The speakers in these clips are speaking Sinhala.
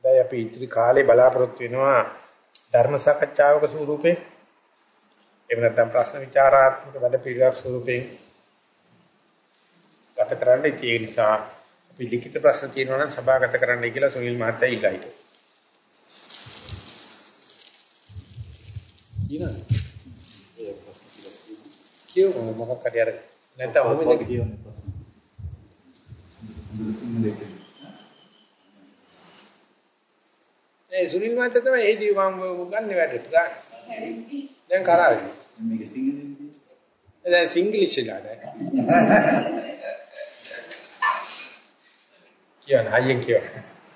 දැන් අපි ඉතිරි කාලේ බලාපොරොත්තු වෙනවා ධර්ම සාකච්ඡාවක ස්වරූපේ එහෙම නැත්නම් ප්‍රශ්න විචාරාත්මක වැඩ පිළිවෙලක් ස්වරූපයෙන් ගත කරන්න. ඒ නිසා අපි ලිඛිත ප්‍රශ්න තියෙනවා නම් සභාගත කරන්නයි කියලා සුනිල් මහත්තයා ඉල්ලා හිටියා. ඊනන ඒ ප්‍රශ්න කියෝ මොකක් හරි අර නැත්නම් ඔහොම ඉඳි කියවන්නේ ප්‍රශ්න. සුනිල් මහත්තයා තමයි ඒ දී මම ගන්න වැඩට දාන්නේ. දැන් කරාවේ. මේක සිංහලෙන්ද? දැන් සිංග්ලිෂ් එකලා දැන්. කියන්න හයියෙන් කියන්න.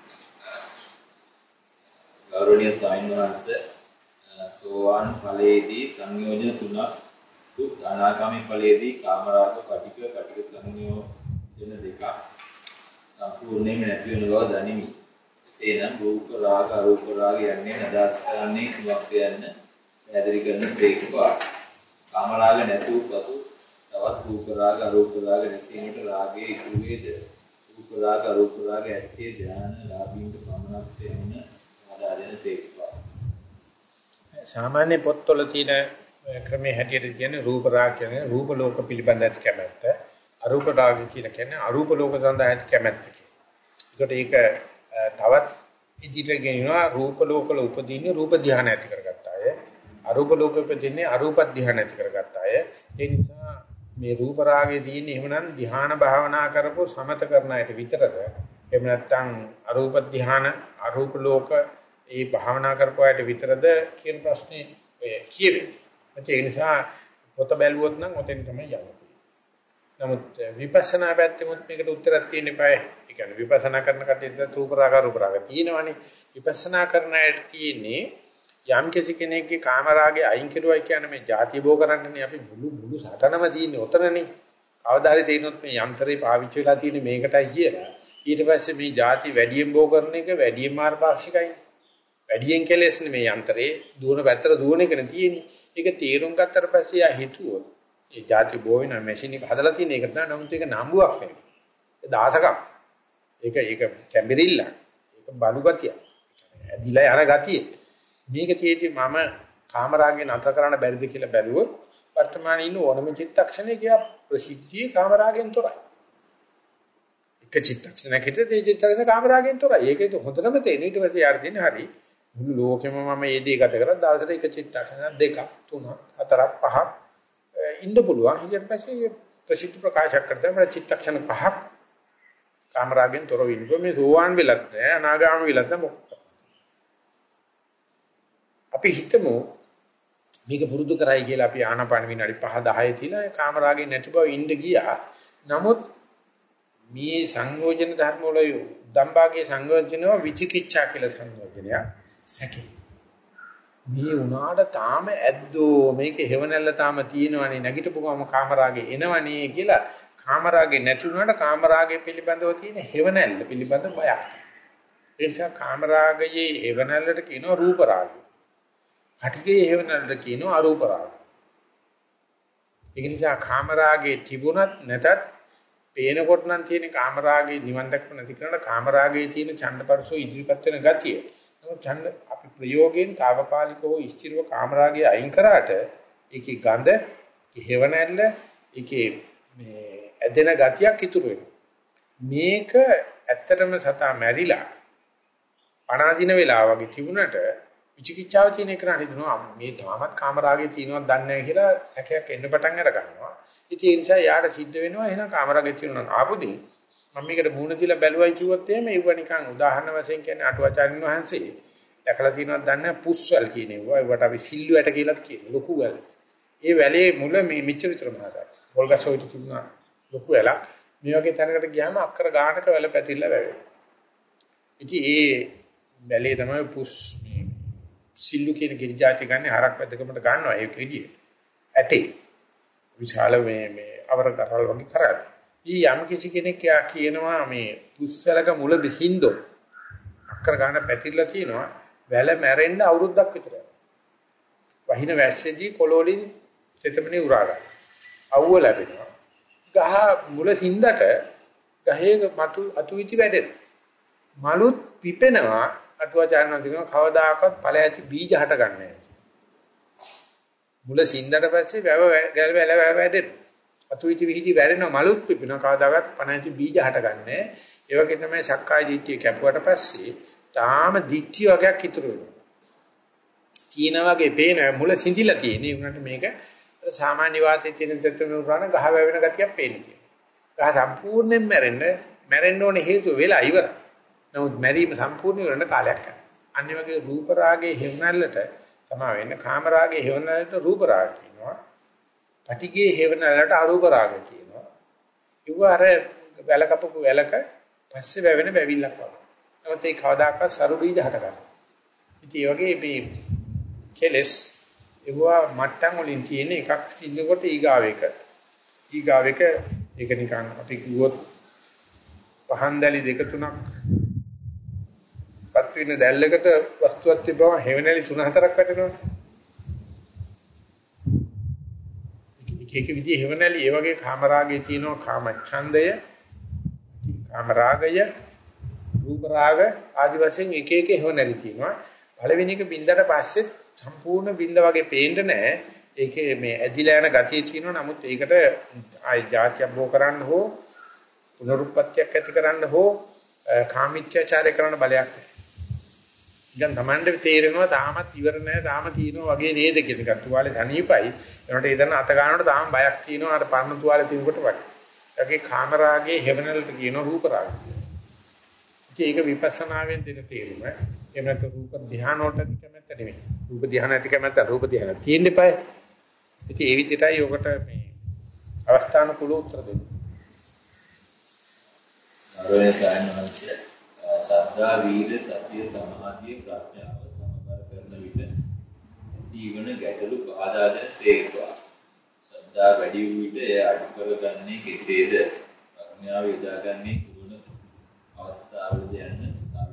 ගෞරවනීය ස්වාමීන් වහන්සේ සෝවාන් ඵලයේදී සංයෝජන තුනක් දුක් අනාගාමී ඵලයේදී කාමරාග පටික සංයෝජන දෙකක් සම්පූර්ණයෙන් නැති වෙන බව දනිමි. එසේනම් රූප රාග අරූප රාග යන්නේ නදාස් කරන්නේ කුමක්ද යන්න පැහැදිලි කරන සේක්වා. කාමරාග නැති වූ පසු තවත් රූප රාග අරූප රාග නැසීමට රාගයේ ඉතුරු වේද? රූප රාග අරූප රාග ඇත්තේ ධ්‍යාන ලාභීන්ට පමණක් වෙන ආදායන සේක්වා. සාමාන්‍ය පොත්වල තියෙන ක්‍රමයේ හැටියට කියන්නේ රූප රාග කියන්නේ රූප ලෝක පිළිබඳ ඇති කැමැත්ත, අරූප රාග කියලා කියන්නේ අරූප ලෝක සඳහා ඇති කැමැත්ත කියලා. ඒකට ඒක තවත් ඉදිරියට ගෙනියනවා රූප ලෝකවල උපදීන්නේ රූප ධ්‍යාන ඇති කරගත්ත අය, අරූප ලෝක උපදීන්නේ අරූප ධ්‍යාන ඇති කරගත්ත අය. ඒ නිසා මේ රූප රාගයේ තියෙන්නේ එහෙමනම් ධ්‍යාන භාවනා කරපො සමත කරන අයට විතරද? එහෙම නැත්නම් අරූප ධ්‍යාන අරූප ලෝක ඒ භාවනා කරපුවාට විතරද කියන ප්‍රශ්නේ ඔය කියවෙන්නේ. ඒ නිසා පොත බැලුවොත් නම් ඔතෙන් තමයි යන්නේ. නමුත් විපස්සනා පැත්තෙමුත් මේකට උත්තරයක් තියෙන්න eBay. ඒ කියන්නේ විපස්සනා කරන කටියට රූප රාග තියෙනවනේ. විපස්සනා කරන අයට තියෙන්නේ යම් කෙනෙක්ගේ කාම රාගේ අයින් කෙරුවයි කියන්නේ මේ ಜಾති භෝ කරන්නනේ අපි මුළු සටනම තියෙන්නේ ඔතනනේ. කවදා හරි තේිනොත් මේ යන්ත්‍රේ පාවිච්චි වෙලා තියෙන්නේ මේකටයි කියලා. ඊට පස්සේ මේ ಜಾති වැඩියෙන් භෝ කරන එක වැඩියෙන් මාර්ගපාක්ෂිකයි. වැඩියෙන් කෙලස් නෙමේ යන්ත්‍රේ දුවන පැත්තට දුවන එකනේ තියෙන්නේ. ඒක තීරුම් ගත්තට පස්සේ යා හිතුවොත් ඒ ಜಾති භෝ වෙන මැෂින් එක හදලා තියෙන එක තමයි. නමුත් ඒක නම්බුවක් නෙමෙයි. ඒ දාසකම්. ඒක කැම්බරිල්ල. ඒක බලු ගතිය. ඇදිලා යන ගතිය. මේක තියෙද්දි මම කාමරාගේ නතර කරන්න බැරිද කියලා බැලුවොත් වර්තමානයේ ඉන්න ඕනම චිත්තක්ෂණේ කියා ප්‍රසිද්ධියේ කාමරාගෙන් තොරයි. එක චිත්තක්ෂණයක හිටියේ ඒ චිත්තක්ෂණ කාමරාගෙන් තොරයි. ඒකේ හොඳටම තේරෙන ඊට පස්සේ යාර දෙන්නේ හරි. මුළු ලෝකෙම මම මේ දේ ගත කරලා දවසට එක චිත්තක්ෂණ දෙකක් තුනක් හතරක් පහක් ඉන්න පුළුවන්. ඊට පස්සේ ප්‍රසිද්ධ ප්‍රකාශයක් කරද්දී මම චිත්තක්ෂණ පහක් කාමරාගෙන් තොර වෙන්නේ. මේ සෝවාන් වෙලත් නෑ අනාගාමී වෙලත් නෑ මොකක්ද? අපි හිතමු මේක පුරුදු කරයි කියලා අපි ආනාපාන විනාඩි 5 10 තියලා කාමරාගෙන් නැති බව ඉන්න ගියා. නමුත් මේ සංයෝජන ධර්ම වල දම්බාගේ සංයෝජනව විචිකිච්ඡා කියලා සංයෝජනය සැකේ. මේ උනාට තාම ඇද්දෝ මේක හේවණල්ල තාම තියෙනවනේ නැගිටපු ගම කාමරාගේ එනවනේ කියලා කාමරාගේ නැති වුණාට කාමරාගේ පිළිබඳව තියෙන හේවණල්ල පිළිබඳ බයක්. ඒ නිසා කාමරාගයේ හේවණල්ලට කියනවා රූප රාගය. කටිගේ හේවණල්ලට කියනවා අරූප රාගය. ඒ නිසා කාමරාගේ තිබුණත් නැතත් පේනකොට නම් තියෙන කාමරාගේ නිවන් දැක්ක නැති කරන කාමරාගේ තියෙන ඡන්දපරසෝ ඉදිරිපත් වෙන ගතිය. නමුත් ඡන්ද අපි ප්‍රයෝගයෙන් తాවකාලිකව ස්ථිරව කාමරාගේ අයින් කරාට ඒකේ ගඳ, හේවණල්ල, ඒකේ මේ ඇදෙන ගතියක් ඉතුරු වෙනවා. මේක ඇත්තටම සතා මැරිලා අනාදීන වෙලා වගේ තිබුණට විචිකිච්ඡාව තියෙන එක නේදනවා මේ තාමත් කාමරාගේ තියෙනවද දන්නේ නැහැ කියලා සැකයක් එන්න පටන් අර ගන්නවා. ඉතින් ඒ නිසා යාට සිද්ධ වෙනවා එහෙනම් කාමරාගේ තියෙනවා ආපුදී මම මේකට මූණ දීලා බැලුවයි කිව්වොත් එහෙම ඒව නිකන් උදාහරණ වශයෙන් කියන්නේ අටුවාචාර්යන් වහන්සේ දැකලා තියෙනවද දන්නේ නැහැ පුස්වැල් කියන ඒවා ඒවට අපි සිල්ලු ඇට කියලාත් කියනවා ලොකු වැල්. ඒ වැලේ මුල මේ මෙච්චර විතර මහතයි. පොල්ගස්සෝයිට තිබුණා ලොකු වැලක්. මේ වගේ තැනකට ගියාම අක්කර ගානක වැල පැතිරලා වැවෙනවා. ඉතින් ඒ වැලේ තමයි පුස් සිල්ලු කියන ගිරිජාති ගන්න හරක් වැදකමට ගන්නවා ඒක එළිය. ඇටේ විශාල මේ අවර කරල් වගේ කරා. ඊ යම් කිසි කෙනෙක් කියනවා මේ පුස්සලක මුල දෙහින්දෝ අක්කර ගන්න පැතිරලා තියෙනවා වැල මැරෙන්න අවුරුද්දක් විතර. වහින වැස්සේදී කොළොලින් තෙතමනේ උරා ගන්න. අවුව ලැබෙනවා. ගහ මුල සින්දට ගහේ මතු අතු විචි වැඩෙනවා. මලුත් පිපෙනවා අටුවාචාර්යන් කියනවා කවදාකවත් ඵල ඇති බීජ හට ගන්න නැහැ. මුල සින්දට පස්සේ වැව වැඩෙනවා. අතුවිති විහිදි වැඩෙනවා මලුත් පිපෙනවා කවදාකවත් පණ ඇති බීජ හට ගන්න නැහැ. ඒ වගේ තමයි සක්කාය දිට්ඨිය කැපුවට පස්සේ තාම දිට්ඨිය වගේක් ඉතුරු වෙනවා. තීන වගේ පේන මුල සිඳිලා තියෙන්නේ උනට මේක සාමාන්‍ය වාතයේ තියෙන තත්ත්වෙම උරාන ගහ වැවෙන ගතියක් පේන්නේ. ගහ සම්පූර්ණයෙන් මැරෙන්න ඕනේ හේතුව වෙලා ඉවරයි. නමුත් මැරීම සම්පූර්ණ වෙන කාලයක් යනවා. අනිත් වගේ රූප රාගයේ හේවණල්ලට සමා වෙන්න කාම රාගයේ හේවණල්ලට රූප රාග කියනවා. පටිගයේ හේවණල්ලට අරූප රාග කියනවා. ඒව අර වැලකපපු වැලක පස්සේ වැවෙන වැවිල්ලක් වගේ. නමුත් ඒ කවදාකවත් සරු බීජ හට ගන්නවා. ඉතින් ඒ වගේ මේ කෙලස් ඒවා මට්ටම් වලින් තියෙන එකක් සිද්ධකොට ඊගාව එක ඒක නිකන් අපි කිව්වොත් පහන් දැලි දෙක තුනක් පත් වෙන දැල්ලකට වස්තුවක් තිබ්බම හේවණලි 3-4ක් වැටෙනවා. එක විදිහේ හේවණලි ඒ වගේ කාම රාගයේ තියෙනවා කාම ඡන්දය, කාම රාගය, රූප රාග ආදි වශයෙන් එක එක හේවණලි තියෙනවා. පළවෙනි එක බින්දට පස්සේ සම්පූර්ණ බින්ද වගේ පේන්නේ නැහැ. ඒකේ මේ ඇදිලා යන ගතිය තියෙනවා. නමුත් ඒකට ආයි જાතියක් බෝ කරන්න හෝ පුනරුත්පත්තියක් ඇති කරන්න හෝ කාමීච්ඡාචාරය කරන බලයක් නැහැ. දැන් Tamande තේරෙනවා තාමත් ඉවර නැහැ. තාම තියෙනවා වගේ නේද කියන එක. තුවාලේ සනීපයි. ඒකට එතන අත ගන්නකොට තාම බයක් තියෙනවා. අර පරණ තුවාලේ තිනකොට වගේ. ඒකේ කාම රාගයේ හැවණලට කියනවා රූප රාගය. ඒක විපස්සනාවෙන් දෙන තේරුම. එහෙම නැත්නම් රූප ධානය වලට කැමැත්ත නෙමෙයි. රූප ධානය ඇති කැමැත්ත රූප ධානය තියෙන්න එපායි. ඉතින් ඒ විදිහටයි ඔකට මේ අවස්ථානුකූල උත්තර දෙන්නේ. අරෝය සායනවන්සේ සද්ධා වීර සතිය සමාධිය ප්‍රඥාව සමබර කරන විට ජීවන ගැටලු බාධා දැන සේක්වා. සද්ධා වැඩි වූ විට එය අඩු කරගන්නේ කෙසේද? ප්‍රඥාව යොදාගන්නේ කුමන අවස්ථාවලද යන්න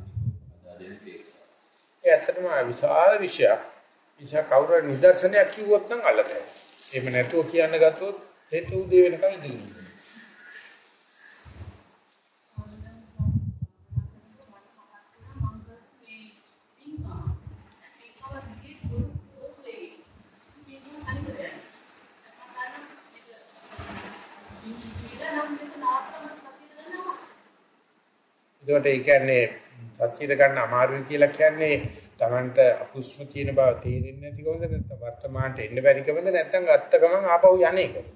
ඇත්තටම විශාල විෂයක්. විශාල කවුරු නිදර්ශනයක් කිව්වොත් නම් අල්ලතයි. එහෙම නැතුව කියන්න ගත්තොත් හෙට උදේ වෙනකන් ඉඳින්න. ඒකට ඒ කියන්නේ සත්‍යද ගන්න අමාරුයි කියලා කියන්නේ Tamanට අකුස්ම තියෙන බව තේරෙන්නේ නැති කොහොමද නැත්නම් වර්තමානට එන්න බැරි කොහොමද නැත්නම් ගත්ත ගමන් ආපහු යන්නේ කොහොමද?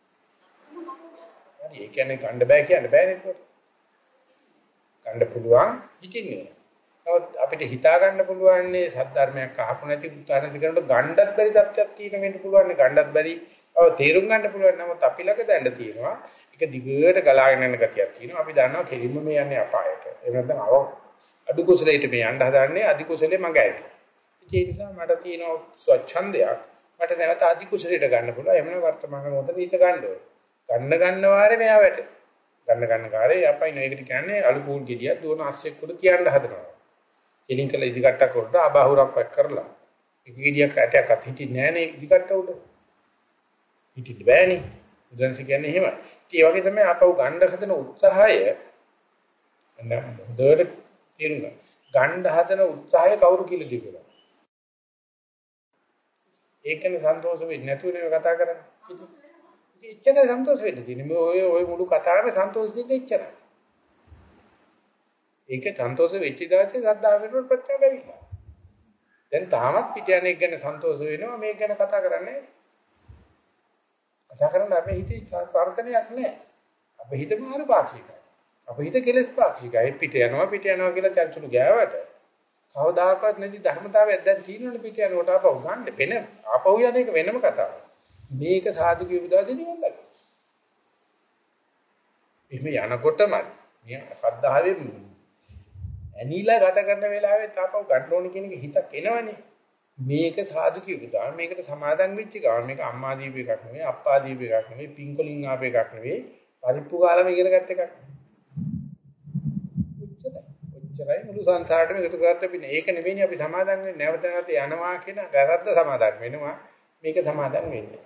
හරි ඒ කියන්නේ ගන්න බෑ කියන්න බෑනේ ඒකට. ගන්න පුළුවන් හිතින්නේ. නමුත් අපිට හිතා ගන්න පුළුවන්නේ සද්ධර්මයක් අහපු නැති පුතාන නැති කරනකොට ගණ්ඩත් බැරි තත්ත්වයක් තියෙන වෙන්න පුළුවන්. ගණ්ඩත් බැරි තේරුම් ගන්න පුළුවන්. නමුත් අපි ළඟ දැන්න තියෙනවා. ඒක දිගට ගලාගෙන යන ගතියක් තියෙනවා. අපි දන්නවා කෙලින්ම මේ යන්නේ අපායට. ඒ නැත්නම් අඩු කුසලයට මේ යන්න හදන්නේ අධි කුසලේ මඟ ඇති. ඒ නිසා මට තියෙන ස්වච්ඡන්දයක් මට නැවත අධි කුසලයට ගන්න පුළුවන්. එහෙම නැත්නම් වර්තමාන මොහොතේ හිත ගන්න ඕනේ. ගන්න වාරේ මෙයා වැට. ගන්න කාර්යය අපයි නේකට කියන්නේ අලු කූල් ගෙඩියක් දුවන අස්සෙක් උඩ තියන්න හදනවා. එලින් කළ ඉදිකට්ටක් උඩට අබහුරක් වක් කරලා. එක ගෙඩියක් ඇටයක් අත හිටින්නේ නැහැ නේ ඉදිකට්ට උඩ. හිටින්න බෑනේ. උදන්සි කියන්නේ එහෙමයි. ඒ වගේ තමයි අපව ගන්න හදන උත්සාහය හොඳට තේරුම් ගන්න හදන උත්සාහය කවුරු කියලා දිගුණා. ඒකනේ සන්තෝෂ වෙන්නේ නැතුව නේ කතා කරන්නේ. ඉතින් එච්චර සන්තෝෂ වෙන්න තියෙන්නේ. මේ ඔය මුළු කතාවේ සන්තෝෂ දෙන්නේ එච්චරයි. ඒක සන්තෝෂ වෙච්ච දාසේ සද්දා වෙනකොට ප්‍රත්‍යක්ෂ දැන් තාමත් පිට යන එක ගැන සන්තෝෂ වෙනවා මේක ගැන කතා කරන්නේ. කතා කරන්න අපේ හිතේ තර්කණයක් නැහැ. අපේ හිත මාරු පාක්ෂිකයි. අපේ හිත කෙලස් පාක්ෂිකයි. පිට යනවා කියලා චර්චුණු ගෑවට කවදාකවත් නැති ධර්මතාවයක් දැන් තියෙනවනේ පිට යනකොට ආපහු ගන්න වෙන ආපහු යන එක වෙනම කතාවක්. මේක සාදු කියපු දාසේ නිවන් දකින්න. එහෙම යනකොටම මේ ශ්‍රද්ධාවේ ඇනිලා ගත කරන වෙලාවෙත් ආපහු ගන්න ඕන කියන එක හිතක් එනවනේ. මේක සාදු කියපු දාන මේකට සමාදන් වෙච්ච ගමන් මේක අම්මා දීප එකක් නෙවෙයි අප්පා දීප එකක් නෙවෙයි පින්කොලින් ආප එකක් නෙවෙයි පරිප්පු කාලම ඉගෙන ගත්ත එකක්. ඔච්චරයි මුළු සංසාරෙම එකතු කරත් අපි ඒක නෙවෙයි අපි සමාදන් වෙන්නේ නැවත නැවත යනවා කියන වැරද්ද සමාදන් වෙනවා මේක සමාදන් වෙන්නේ.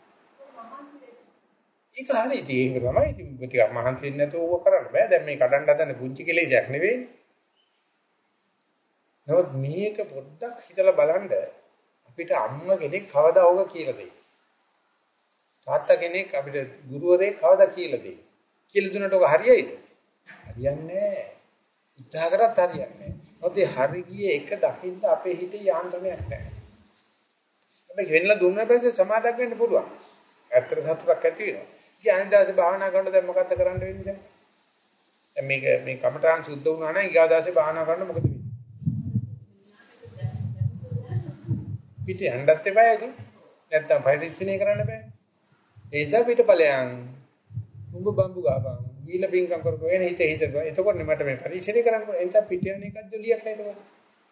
ඒක හරියට ඒක තමයි ඉතින් ටිකක් මහන්සි වෙන්නේ නැතුව ඕක කරන්න බෑ. දැන් මේ කඩන්න හදන පුංචි කෙලෙසයක් නෙවෙයි. නමුත් මේක පොඩ්ඩක් හිතලා බලන්න අපිට අම්මා කෙනෙක් කවදා ඕක කියලා දෙයි. තාත්තා කෙනෙක් අපිට ගුරුවරයෙක් කවදා කියලා දෙයි. කියලා දුන්නට ඔක හරියයිද? හරියන්නේ නැහැ. උත්සාහ කරත් හරියන්නේ නැහැ. මොකද හරි ගියේ එක දකින්න අපේ හිතේ යාන්ත්‍රණයක් නැහැ. හැබැයි වෙන්නලා දුන්නා පස්සේ සමාදක් වෙන්න පුළුවන්. ඇත්තට සතුටක් ඇති වෙනවා. ඉතින් අනිදාසේ භාවනා කරනකොට දැන් මොකද්ද කරන්න වෙන්නේ දැන්? දැන් මේ කමඨාන් සුද්ධ වුණා නම් ඊගාදාසේ භාවනා කරන්න මොකද වෙන්නේ? පිට යන්නත් එපා ඒක. නැත්තම් පරික්ෂණය කරන්න බෑ. ඒජ පිටපලයන් උඹ බම්බු ගාපන්. ගීල පින්කම් කරපුවා වෙන හිත. එතකොට මට මේ පරික්ෂණය කරන්න පුළුවන්. එතන පිට යන එකක් දෙලියක් නේද ඒක?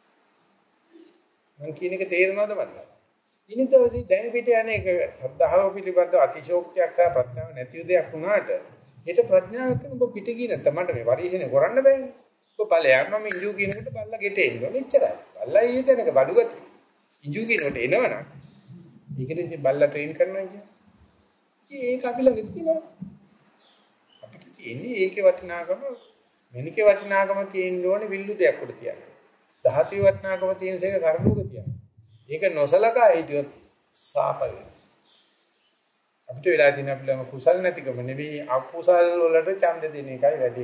මං කියන එක තේරෙනවද මන්ද? ඉනිතවසේ දැන් පිට යන එක සද්ධාව පිළිබඳ අතිශෝක්තියක් සහ ප්‍රඥාව නැති දෙයක් වුණාට ඊට ප්‍රඥාවක් කරන ඔබ පිට ගියේ නැත්නම් මට මේ පරික්ෂණය කරන්න බෑනේ. ඔබ ඵලයන් මම ඉන්ජු කියනකොට බල්ලා ගෙට එන්න ඕනේ එච්චරයි. බල්ලා ඊට එනක බඩු ගතිය. ඉන්ජු කියනකොට එනවනම් ඒකනේ ඉතින් බල්ලා ට්‍රේන් කරනවා කියන්නේ. ඉතින් ඒක අපි ළඟ තියෙනවා. අපිට තියෙන්නේ ඒකේ වටිනාකම මෙනිකේ වටිනාකම තියෙන්න ඕනේ විල්ලු දෙයක් උඩ තියන්න. ධාතුවේ වටිනාකම තියෙන සේක කරඬුක තියන්න. ඒක නොසලකා හිටියොත් සාප වෙනවා. අපිට වෙලා තියෙන අපි ළඟ කුසල් නැතිකම නෙවෙයි අකුසල් වලට ඡන්ද දෙන එකයි වැඩි.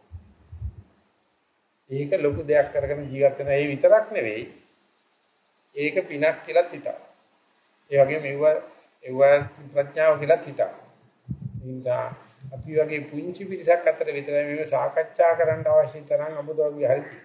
ඒක ලොකු දෙයක් කරගෙන ජීවත් වෙන ඒ විතරක් නෙවෙයි. ඒක පිනක් කියලා හිතා. ඒ වගේම ඒව ප්‍රඥාව කියලා හිතා. ඒ නිසා අපි වගේ පුංචි පිරිසක් අතර විතරයි මේ සාකච්ඡා කරන්න අවශ්‍ය තරම් අමුදවගේ හරියි.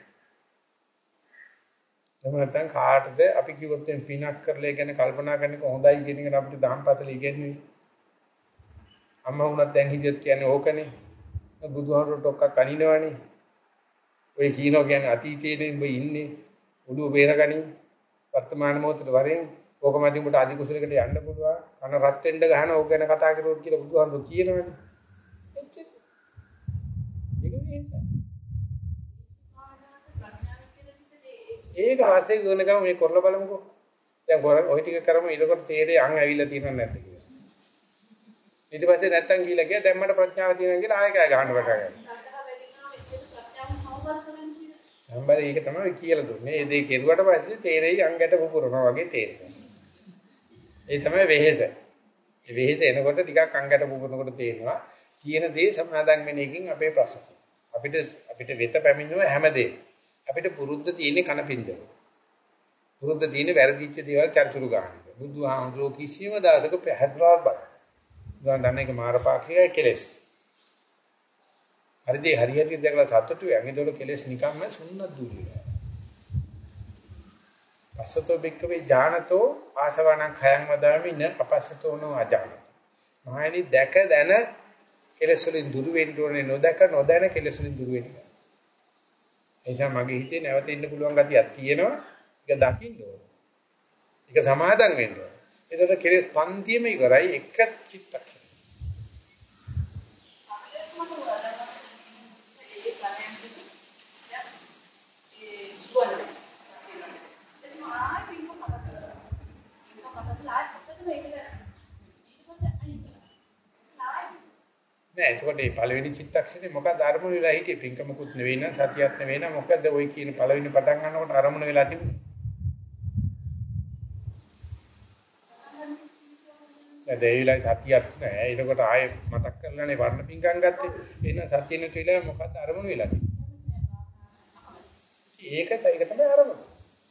එහෙම නැත්නම් කාටද අපි කිව්වොත් මේ පිනක් කරලා ගැන කල්පනා කරන එක හොඳයි කියන එක අපිට දහම්පතල ඉගෙනුවේ. අම්මා වුණත් දැන් හිටියොත් කියන්නේ ඕකනේ. බුදුහාමුදුරුවෝ ටොක්කක් අනිනවනේ. ඔය කියනවා කියන්නේ අතීතයේදී ඔබ ඉන්නේ ඔළුව බේරගනි වර්තමාන මොහොතේ වරෙන් ඕකමදී උඹට අධි කුසලයකට යන්න පුළුවන්. කන රත් වෙන්න ගහන ඕක ගැන කතා කරුවොත් කියලා බුදුහාමුදුරුවෝ කියනවනේ. එච්චර. ඒක වෙන්නේ. ඒක වාසේ ගොන ගම මේ කරලා බලමුකෝ. දැන් ඔය ටික කරමු ඊටකොට තේරෙයි අං ඇවිල්ලා තියෙනවද නැද්ද කියලා. ඊට පස්සේ නැත්තම් කියලා ගියා දැන් මට ප්‍රඥාව තියෙනවා කියලා ආයෙ කෑ ගහන්න පටන් ගන්නවා. සම්බරේ ඒක තමයි කියලා දුන්නේ. ඒ දේ කෙරුවට පස්සේ තේරෙයි අංගට පුපුරනවා වගේ තේරෙනවා. ඒ තමයි වෙහෙස. ඒ වෙහෙස එනකොට ටිකක් අංගට පුපුරනකොට තේරෙනවා. කියන දේ සමාදන් වෙන එකකින් අපේ ප්‍රශ්න. අපිට වෙත පැමිණෙන හැමදේම අපිට පුරුද්ද තියෙන්නේ කනපින්දව. පුරුද්ද තියෙන්නේ වැරදිච්ච දේවල් චර්චුරු ගන්න. බුදුහාමුදුරුවෝ කිසිම දාසක පැහැදිලිව බලන්න. දැන් දන්නේ මාරපාක්ෂිකයි කෙලස්. හරිදී හරියට දැකලා සතුටු වෙන. ඒතකොට කෙලස් නිකම්ම සුන්නත් දුරිලා. පස්සතෝ බික්කවේ ඥානතෝ ආසවණං khයං වදාමි න අපස්සතෝ නෝ අජාන. මහණනි දැක දැන කෙලස් වලින් දුරු වෙන්න ඕනේ නොදැක නොදැන කෙලස් වලින් දුරු වෙන්න. එනිසා මගේ හිතේ නැවත ඉන්න පුළුවන් ගතියක් තියෙනවා. ඒක දකින්න ඕනේ. ඒක සමාදම් වෙන්න ඕනේ. ඒකට කෙලස් පන්තියම ඉවරයි එක චිත්තක්ෂණය. නෑ එතකොට මේ පළවෙනි චිත්තක්ෂණේ මොකක්ද අරමුණ වෙලා හිටියේ පින්කමකුත් නෙවෙයි නං සතියක් නෙවෙයි නං මොකද්ද ওই කියන පළවෙනි පටන් ගන්නකොට අරමුණ වෙලා තිබුණේ දැන් ඒ වෙලාවේ සතියක් නෑ එතකොට ආයෙ මතක් කරලානේ වර්ණ පින්කම් ගත්තේ එහෙනම් සතිය නැති වෙලාවේ මොකද්ද අරමුණ වෙලා තිබුණේ ඒක තමයි අරමුණ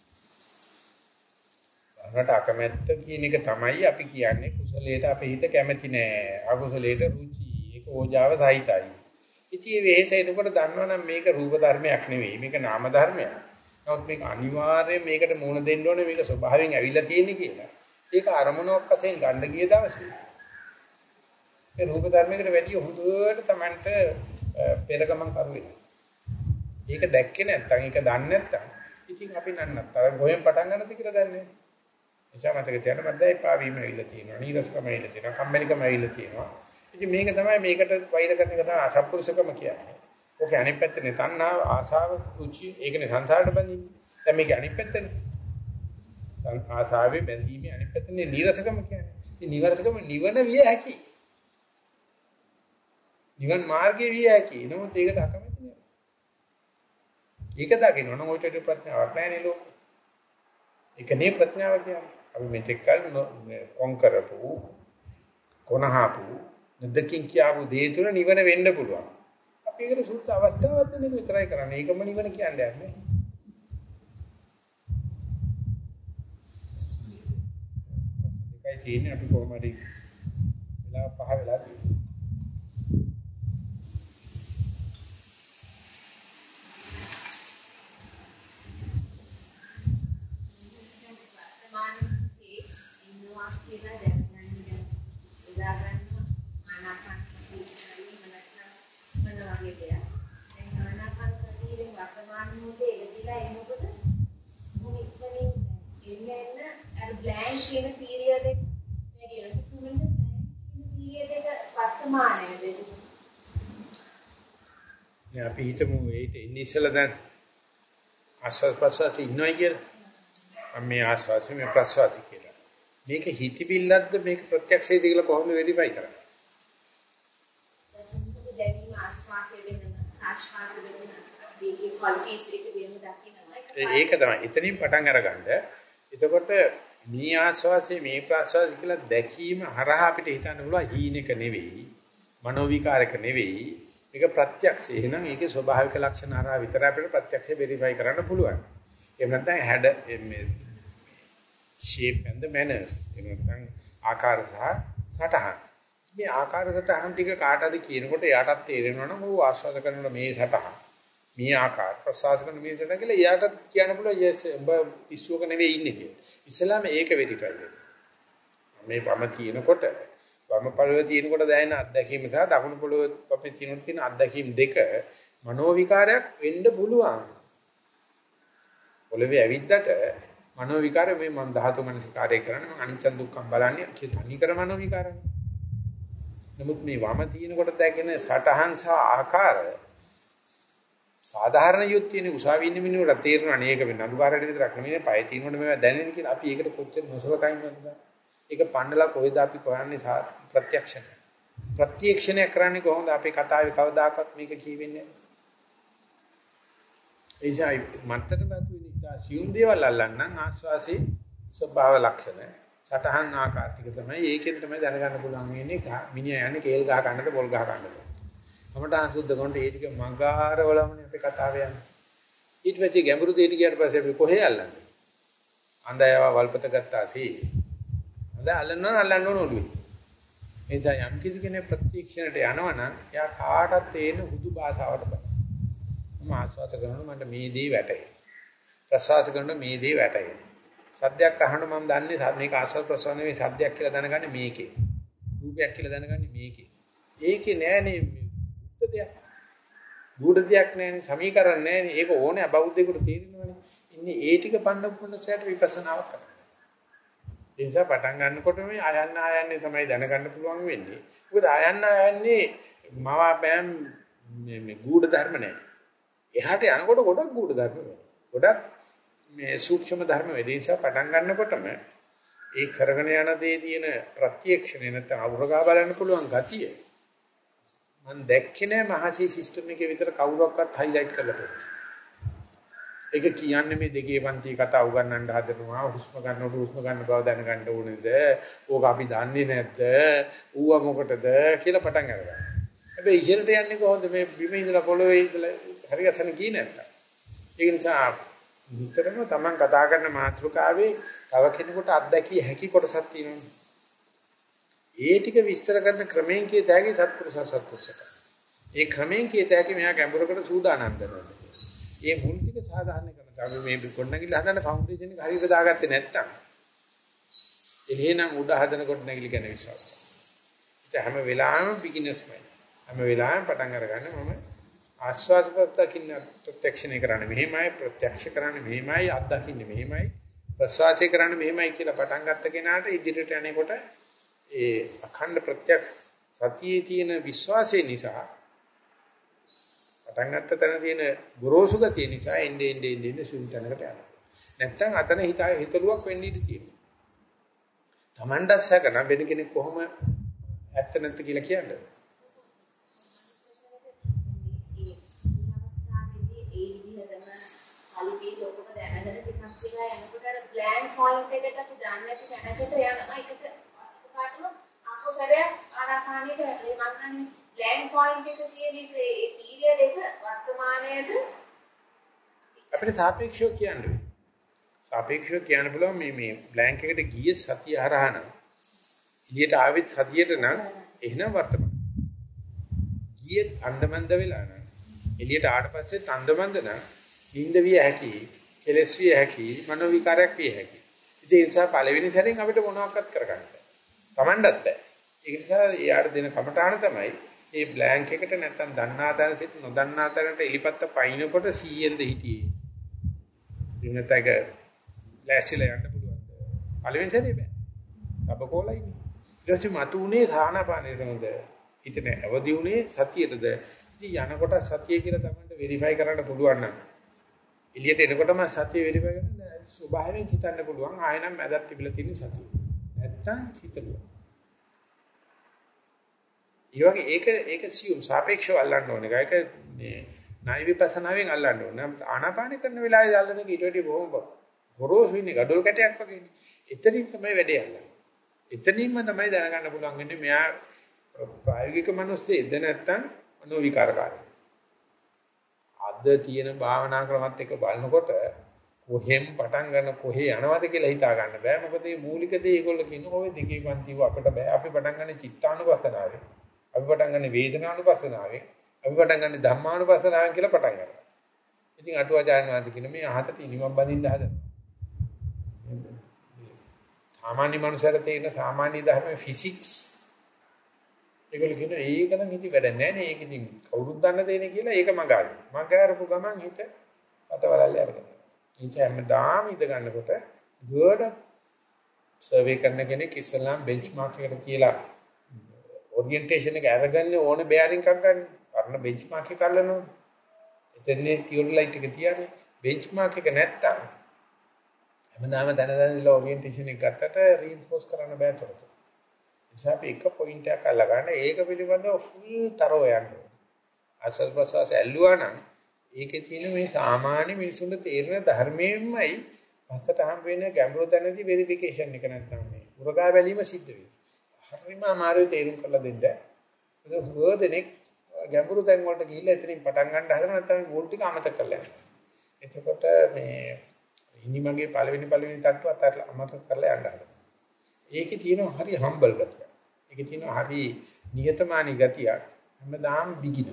වර්ණට අකමැත්ත කියන එක තමයි අපි කියන්නේ කුසලයට අපේ හිත කැමති නෑ අකුසලයට රුචි ඕජාව සහිතයි. ඉතින් මේ වෙහෙස එනකොට දන්නවනම් මේක රූප ධර්මයක් නෙවෙයි. මේක නාම ධර්මයක්. නමුත් මේක අනිවාර්යයෙන් මේකට මුහුණ දෙන්න ඕනේ මේක ස්වභාවයෙන් ඇවිල්ලා තියෙන්නේ කියලා. ඒක අරමුණක් වශයෙන් ගන්න ගිය දවසේ. ඒ රූප ධර්මයකට වැඩි හොඳට Tamanට පෙරගමන් කරු වෙනවා. ඒක දැක්කේ නැත්නම් ඒක දන්නේ නැත්නම් ඉතින් අපි නන්නත්තර ගොයෙන් පටන් ගන්නද කියලා දන්නේ නැහැ. එනිසා මතක තියාගන්න මම දැන් එපා වීම ඇවිල්ලා තියෙනවා. නීරසකම ඇවිල්ලා තියෙනවා. කම්මැලිකම ඇවිල්ලා තියෙනවා. ඉතින් මේක තමයි මේකට වෛර කරන එක තමයි අසත්පුරුෂකම කියන්නේ. ඕකේ අනිත් පැත්තනේ තණ්හාව, ආසාව, රුචි, ඒකනේ සංසාරට බැඳින්නේ. දැන් මේකේ අනිත් පැත්තනේ. ආසාවේ බැඳීමේ අනිත් පැත්තනේ නීරසකම කියන්නේ. ඉතින් නීරසකම නිවන විය හැකි. නිවන් මාර්ගයේ විය හැකි. නමුත් ඒකට අකමැති නෑ. ඒක දකින්න ඕන ඔය ටෙඩි ප්‍රඥාවක් නැහැ නේ ලෝකෙ. ඒකනේ ප්‍රඥාව කියන්නේ. අපි මෙතෙක් කල කොන් කරපු කොනහපු නදකින් කියාවු දේ තුන නිවන වෙන්න පුළුවන්. අපි ඒකට සුද්ධ අවස්ථාවක් දෙන්න විතරයි කරන්නේ. ඒකම නිවන කියන්නේ නැහැ. දෙකයි තියෙන්නේ අපි කොහොමද වෙලා පහ වෙලා තියෙන්නේ. අපි හිතමු ඒට ඉන්නේ ඉස්සලා දැන් ආස්වාස් ප්‍රසවාස ඉන්නවයි කියලා. මේ ආස්වාස් මේ ප්‍රසවාස කියලා. මේක හිතවිල්ලක්ද මේක ප්‍රත්‍යක්ෂයේද කියලා කොහොමද වෙරිෆයි කරන්නේ? දැනීම ආස්වාස්යේ වෙන ආස්වාස්යේ වෙන මේකේ ක්වොලිටිස් එක වෙනම දකින්නවා. ඒක තමයි. එතනින් පටන් අරගන්න. එතකොට මේ ආස්වාස්යේ මේ ප්‍රසවාස කියලා දැකීම හරහා අපිට හිතන්න පුළුවන් හීනෙක නෙවෙයි, මනෝ විකාරක නෙවෙයි. මේක ප්‍රත්‍යක්ෂය. එහෙනම් ඒකේ ස්වභාවික ලක්ෂණ හරහා විතර අපිට ප්‍රත්‍යක්ෂය වෙරිෆයි කරන්න පුළුවන්. එහෙම නැත්නම් හැඩ මේ shape and the manners. එහෙම නැත්නම් ආකාර සහ සටහන්. මේ ආකාර සටහන් ටික කාටද කියනකොට එයාටත් තේරෙනවා නම් ਉਹ ආස්වාද කරනකොට මේ සටහන්. මේ ආකාර ප්‍රසවාස කරන මේ සටහන් කියලා එයාටත් කියන්න පුළුවන් yes ඔබ පිස්සුවක නෙවෙයි ඉන්නේ කියලා. ඉස්සලාම ඒක වෙරිෆයි වෙනවා. මේ වම කියනකොට වම පොළවේ තියෙනකොට දැනෙන අත්දැකීම සහ දකුණු පොළවේ අපේ තියෙන අත්දැකීම් දෙක මනෝ විකාරයක් වෙන්න පුළුවන්. පොළවේ ඇවිද්දට මනෝ විකාරය මේ මම ධාතු මනසිකාරය කරන්නේ මම අනිච්ච දුක්ඛම් බලන්නේ තනි කර මනෝ විකාරනේ. නමුත් මේ වම තියෙනකොට දැකෙන සටහන් සහ ආකාර සාධාරණ යුක්තියනේ උසාවියේ ඉන්න මිනිහට තේරෙනවා නේක වෙන අනුකාරයට විතරක් නෙමෙයි පය තියෙනකොට මේවා දැනෙන කියලා අපි ඒකට කොච්චර නොසලකා ඉන්නවද? ඒක පන්නලා කොහෙද අපි කරන්නේ ප්‍රත්‍යක්ෂණය. ප්‍රත්‍යක්ෂණය කරන්නේ කොහොමද අපේ කතාවේ කවදාකවත් මේක කියවෙන්නේ නැහැ. එයිසයි මත්තර බතු විනිතා සියුම් දේවල් අල්ලන්න ආස්වාසේ ස්වභාව ලක්ෂණ සටහන් ආකාර ටික තමයි ඒකෙන් තමයි දැනගන්න පුළුවන් වෙන්නේ මිනිහා යන්නේ කේල් ගහ ගන්නද පොල් ගහ ගන්නද. අපට අසුද්ධ කොන්ට ඒ ටික මගාරවලමනේ අපේ කතාවේ යන්නේ. ඊට පස්සේ ගැඹුරු දෙයට ගියාට පස්සේ අපි කොහේ අල්ලන්නේ? අඳයව වල්පත ගත්තාසී. හොඳ අල්ලන්න ඕන ඔළුවේ. එනිසා යම් කිසි කෙනෙක් ප්‍රත්‍යක්ෂණයට යනවනම් එයා කාටත් තේන හුදු භාෂාවට බෑ. මම ආස්වාද කරනවා මට මේ දේ වැටේ. ප්‍රසවාස කරනවා මේ දේ වැටේ. සද්දයක් අහනවා මම දන්නේ මේක ආස්වාද ප්‍රසවාස නෙවෙයි සද්දයක් කියලා දැනගන්නේ මේකේ. රූපයක් කියලා දැනගන්නේ මේකේ. ඒකේ නෑනේ උත්ත දෙයක්. ගුඩ දෙයක් නෑනේ සමීකරණ නෑනේ. ඒක ඕනේ අබෞද්ධයෙකුට තේරෙනවනේ. ඉන්නේ ඒ ටික පන්නපුනසයට විපස්සනාවක් කරනවා. ඒ නිසා පටන් ගන්නකොට මේ ආයන්නේ තමයි දැනගන්න පුළුවන් වෙන්නේ. මොකද ආයන්නේ මවාපෑම් මේ ගුඩ ධර්ම නෑ. එහාට යනකොට ගොඩක් ගුඩ ධර්ම වෙනවා. ගොඩක් මේ සූක්ෂම ධර්ම වෙදී නිසා පටන් ගන්නකොටම ඒ කරගෙන යන දේ තියෙන ප්‍රත්‍යක්ෂණය නැත්නම් අවුරගා බලන්න පුළුවන් ගතිය මම දැක්කේ නෑ මහසී සිස්ටම් එකේ විතර කවුරක්වත් හයිලයිට් කරලා තියෙන්නේ. ඒක කියන්නේ මේ දෙකේ පන්ති කතා උගන්වන්න හදනවා හුස්ම ගන්නකොට හුස්ම ගන්න බව දැනගන්න ඕනේද? ඕක අපි දන්නේ නැද්ද? ඌව මොකටද කියලා පටන් ගන්නවා. හැබැයි ඉහෙලට යන්නේ කොහොමද මේ බිම ඉඳලා පොළොවේ ඉඳලා හරියටම ගියේ නැත්තම්. ඒක නිසා විතරම Taman කතා කරන මාතෘකාවේ තව කෙනෙකුට අත්දැකිය හැකි කොටසක් තියෙනවා. ඒ ටික විස්තර කරන ක්‍රමයෙන් කිය တဲ့ හැකි සත්පුරුෂ. ඒ ක්‍රමයෙන් කිය တဲ့ හැකි මෙයා ගැඹුරකට සූදානම් වෙනවා. මේ මුල් ටික සාධාරණ කරනවා. අපි මේ කොණ්ණගිල්ල හදන ෆවුන්ඩේෂන් එක හරියට දාගත්තේ නැත්තම් එහෙනම් උඩ හදන කොණ්ණගිල්ල ගැන විශ්වාස. ඒ හැම වෙලාවෙම බිග්ිනර්ස්මයි. හැම වෙලාවෙම පටන් අරගන්න මම ආස්වාද ප්‍රත්‍යක්ෂණය කරන්නේ මෙහෙමයි ප්‍රත්‍යක්ෂ කරන්නේ මෙහෙමයි අත්දකින්නේ මෙහෙමයි ප්‍රසවාසය කරන්නේ මෙහෙමයි කියලා පටන් ගත්ත කෙනාට ඉදිරියට යනකොට ඒ අඛණ්ඩ ප්‍රත්‍යක්ෂ සතියේ තියෙන විශ්වාසය නිසා පටන් ගත්ත තැන තියෙන ගොරෝසු ගතිය නිසා එන්නේ සුන්තනකට යනවා. නැත්තම් අතන හිතලුවක් වෙන්න ඉඩ තියෙනවා. Tamanට සැකන වෙන කෙනෙක් කොහොම ඇත්ත නැත්ද කියලා කියන්නේ. ඉස්සලා යනකොට අර බ්ලැන්ක් පොයින්ට් එකට අපි දන්නේ නැති තැනකට යනවා. ඒකට පාටම අකුසලයක් ආනාපානෙට වැටේ. මම කියන්නේ බ්ලැන්ක් පොයින්ට් එක කියන ඒ පීරියඩ් එක වර්තමානයේද අපිට සාපේක්ෂව කියන්නේ. සාපේක්ෂව කියන්න බලව මේ බ්ලැන්ක් එකට ගියේ සතිය හරහා නම් එළියට ආවෙත් සතියට නම් එහෙනම් වර්තමාන. ගියේ අන්දමන්ද වෙලා නම් එළියට ආවට පස්සේ අන්දමන්ද නම් නිින්ද විය හැකි, කෙලස් විය හැකි, මනෝ විකාරයක් විය හැකි. ඉතින් ඒ නිසා පළවෙනි සැරෙන් අපිට මොනවක්වත් කරගන්න බෑ. Tamandත් බෑ. ඒ නිසා යාට දෙන කමටහන තමයි මේ බ්ලැන්ක් එකට නැත්තම් දන්නා තැන සිට නොදන්නා තැනට එලිපත්ත පයින්නකොට 100ෙන්ද හිටියේ. ඉන්නතක ලෑස්තිලා යන්න පුළුවන්. පළවෙනි සැරේ බෑ. සබකෝලයිනේ. ඊට පස්සේ මතුනේ සාහනපානෙටමද හිතේ අවදි උනේ සතියේද. ඉතින් යනකොට සතිය කියලා තමයි වෙරිෆයි කරන්න පුළුවන් නම් එළියට එනකොටම සතිය වෙරිෆයි කරන්න ස්වභාවයෙන් හිතන්න පුළුවන්. ආයෙනම් මැදක් තිබිලා තියෙන සතිය. නැත්තම් හිතලුවා. ඒ වගේ ඒක සියුම් සාපේක්ෂව අල්ලන්න ඕනේ. ඒක මේ ණය විපස්සනාවෙන් අල්ලන්න ඕනේ. ආනාපාන කරන වෙලාවේ අල්ලන එක ඊට වඩා බොහොම ගොරෝසු ඉන්නේ gadol කැටයක් වගේනේ. එතනින් තමයි වැඩේ අල්ලන්නේ. එතනින්ම තමයි දැනගන්න පුළුවන් වෙන්නේ මෙයා ප්‍රායෝගික මිනිස්සෙද නැත්තම් මනෝ විකාරකාරී. අද තියෙන භාවනා ක්‍රමත් එක්ක බලනකොට කොහෙන් පටන් ගන්න කොහේ යනවද කියලා හිතා ගන්න බෑ. මොකද මේ මූලික දේ ඒගොල්ලෝ කියනවා ඔය දෙකේ පන්තිව අපිට බෑ. අපි පටන් ගන්න චිත්තානුපස්සනාවෙන්. අපි පටන් ගන්න වේදනානුපස්සනාවෙන්. අපි පටන් ගන්න ධම්මානුපස්සනාවෙන් කියලා පටන් ගන්නවා. ඉතින් අටුවාචාර්ය වහන්සේ කියන මේ අහකට ඉනිමම් බඳින්න හදන. සාමාන්‍ය මනුස්සයර තියෙන සාමාන්‍ය ධර්ම ෆිසික්ස්. ඒගොල්ලෝ කියන ඒක නම් ඉති වැඩ නැහැ නේ. ඒක ඉතින් කවුරුත් දන්න දෙන්නේ කියලා ඒක මගාලු. මගාරපු ගමන් හිත අතවලල්ල අරගෙන. ඉතින් හැමදාම ඉඳ ගන්නකොට දුවඩ සර්වේ කරන කෙනෙක් ඉස්සලාම් බෙන්ච්මාර්ක් එකට කියලා ඔරියන්ටේෂන් එක අරගන්න ඕනේ බෙයාරින් එකක් ගන්න. අරන බෙන්ච්මාර්ක් එක අල්ලනවා. එතනනේ තියොරිලයිට් එක තියන්නේ. බෙන්ච්මාර්ක් එක නැත්තම් හැමදාම දැනදැනලා ඔරියන්ටේෂන් එක ගත්තට රීන්ෆෝස් කරන්න බෑ තොරතුරු. නිසා අපි එක පොයින්ට් එකක් අල්ලගන්න ඒක පිළිබඳව ෆුල් තරව යන්න ඕනේ. ආස්වාද ප්‍රසවාස ඇල්ලුවා නම් ඒකේ තියෙන මේ සාමාන්‍ය මිනිසුන්ට තේරෙන ධර්මයෙන්මයි පස්සට හම් වෙන ගැඹුරු දැනදී වෙරිෆිකේෂන් එක නැත්තම් මේ උරගා බැලීම සිද්ධ වෙනවා. හරිම අමාරුයි තේරුම් කරලා දෙන්න. ඒක හොදෙනෙක් ගැඹුරු තැන් වලට ගිහිල්ලා එතනින් පටන් ගන්න හදන නැත්නම් මූල ටික අමතක කරලා යනවා. එතකොට මේ හිනිමගේ පළවෙනි තට්ටුව අතහැරලා අමතක කරලා යන්න හදනවා. ඒකේ තියෙන හරි හම්බල් ගතිය. ඒකේ තියෙන හරි නියතමානී ගතියක්. හැමදාම බිගින.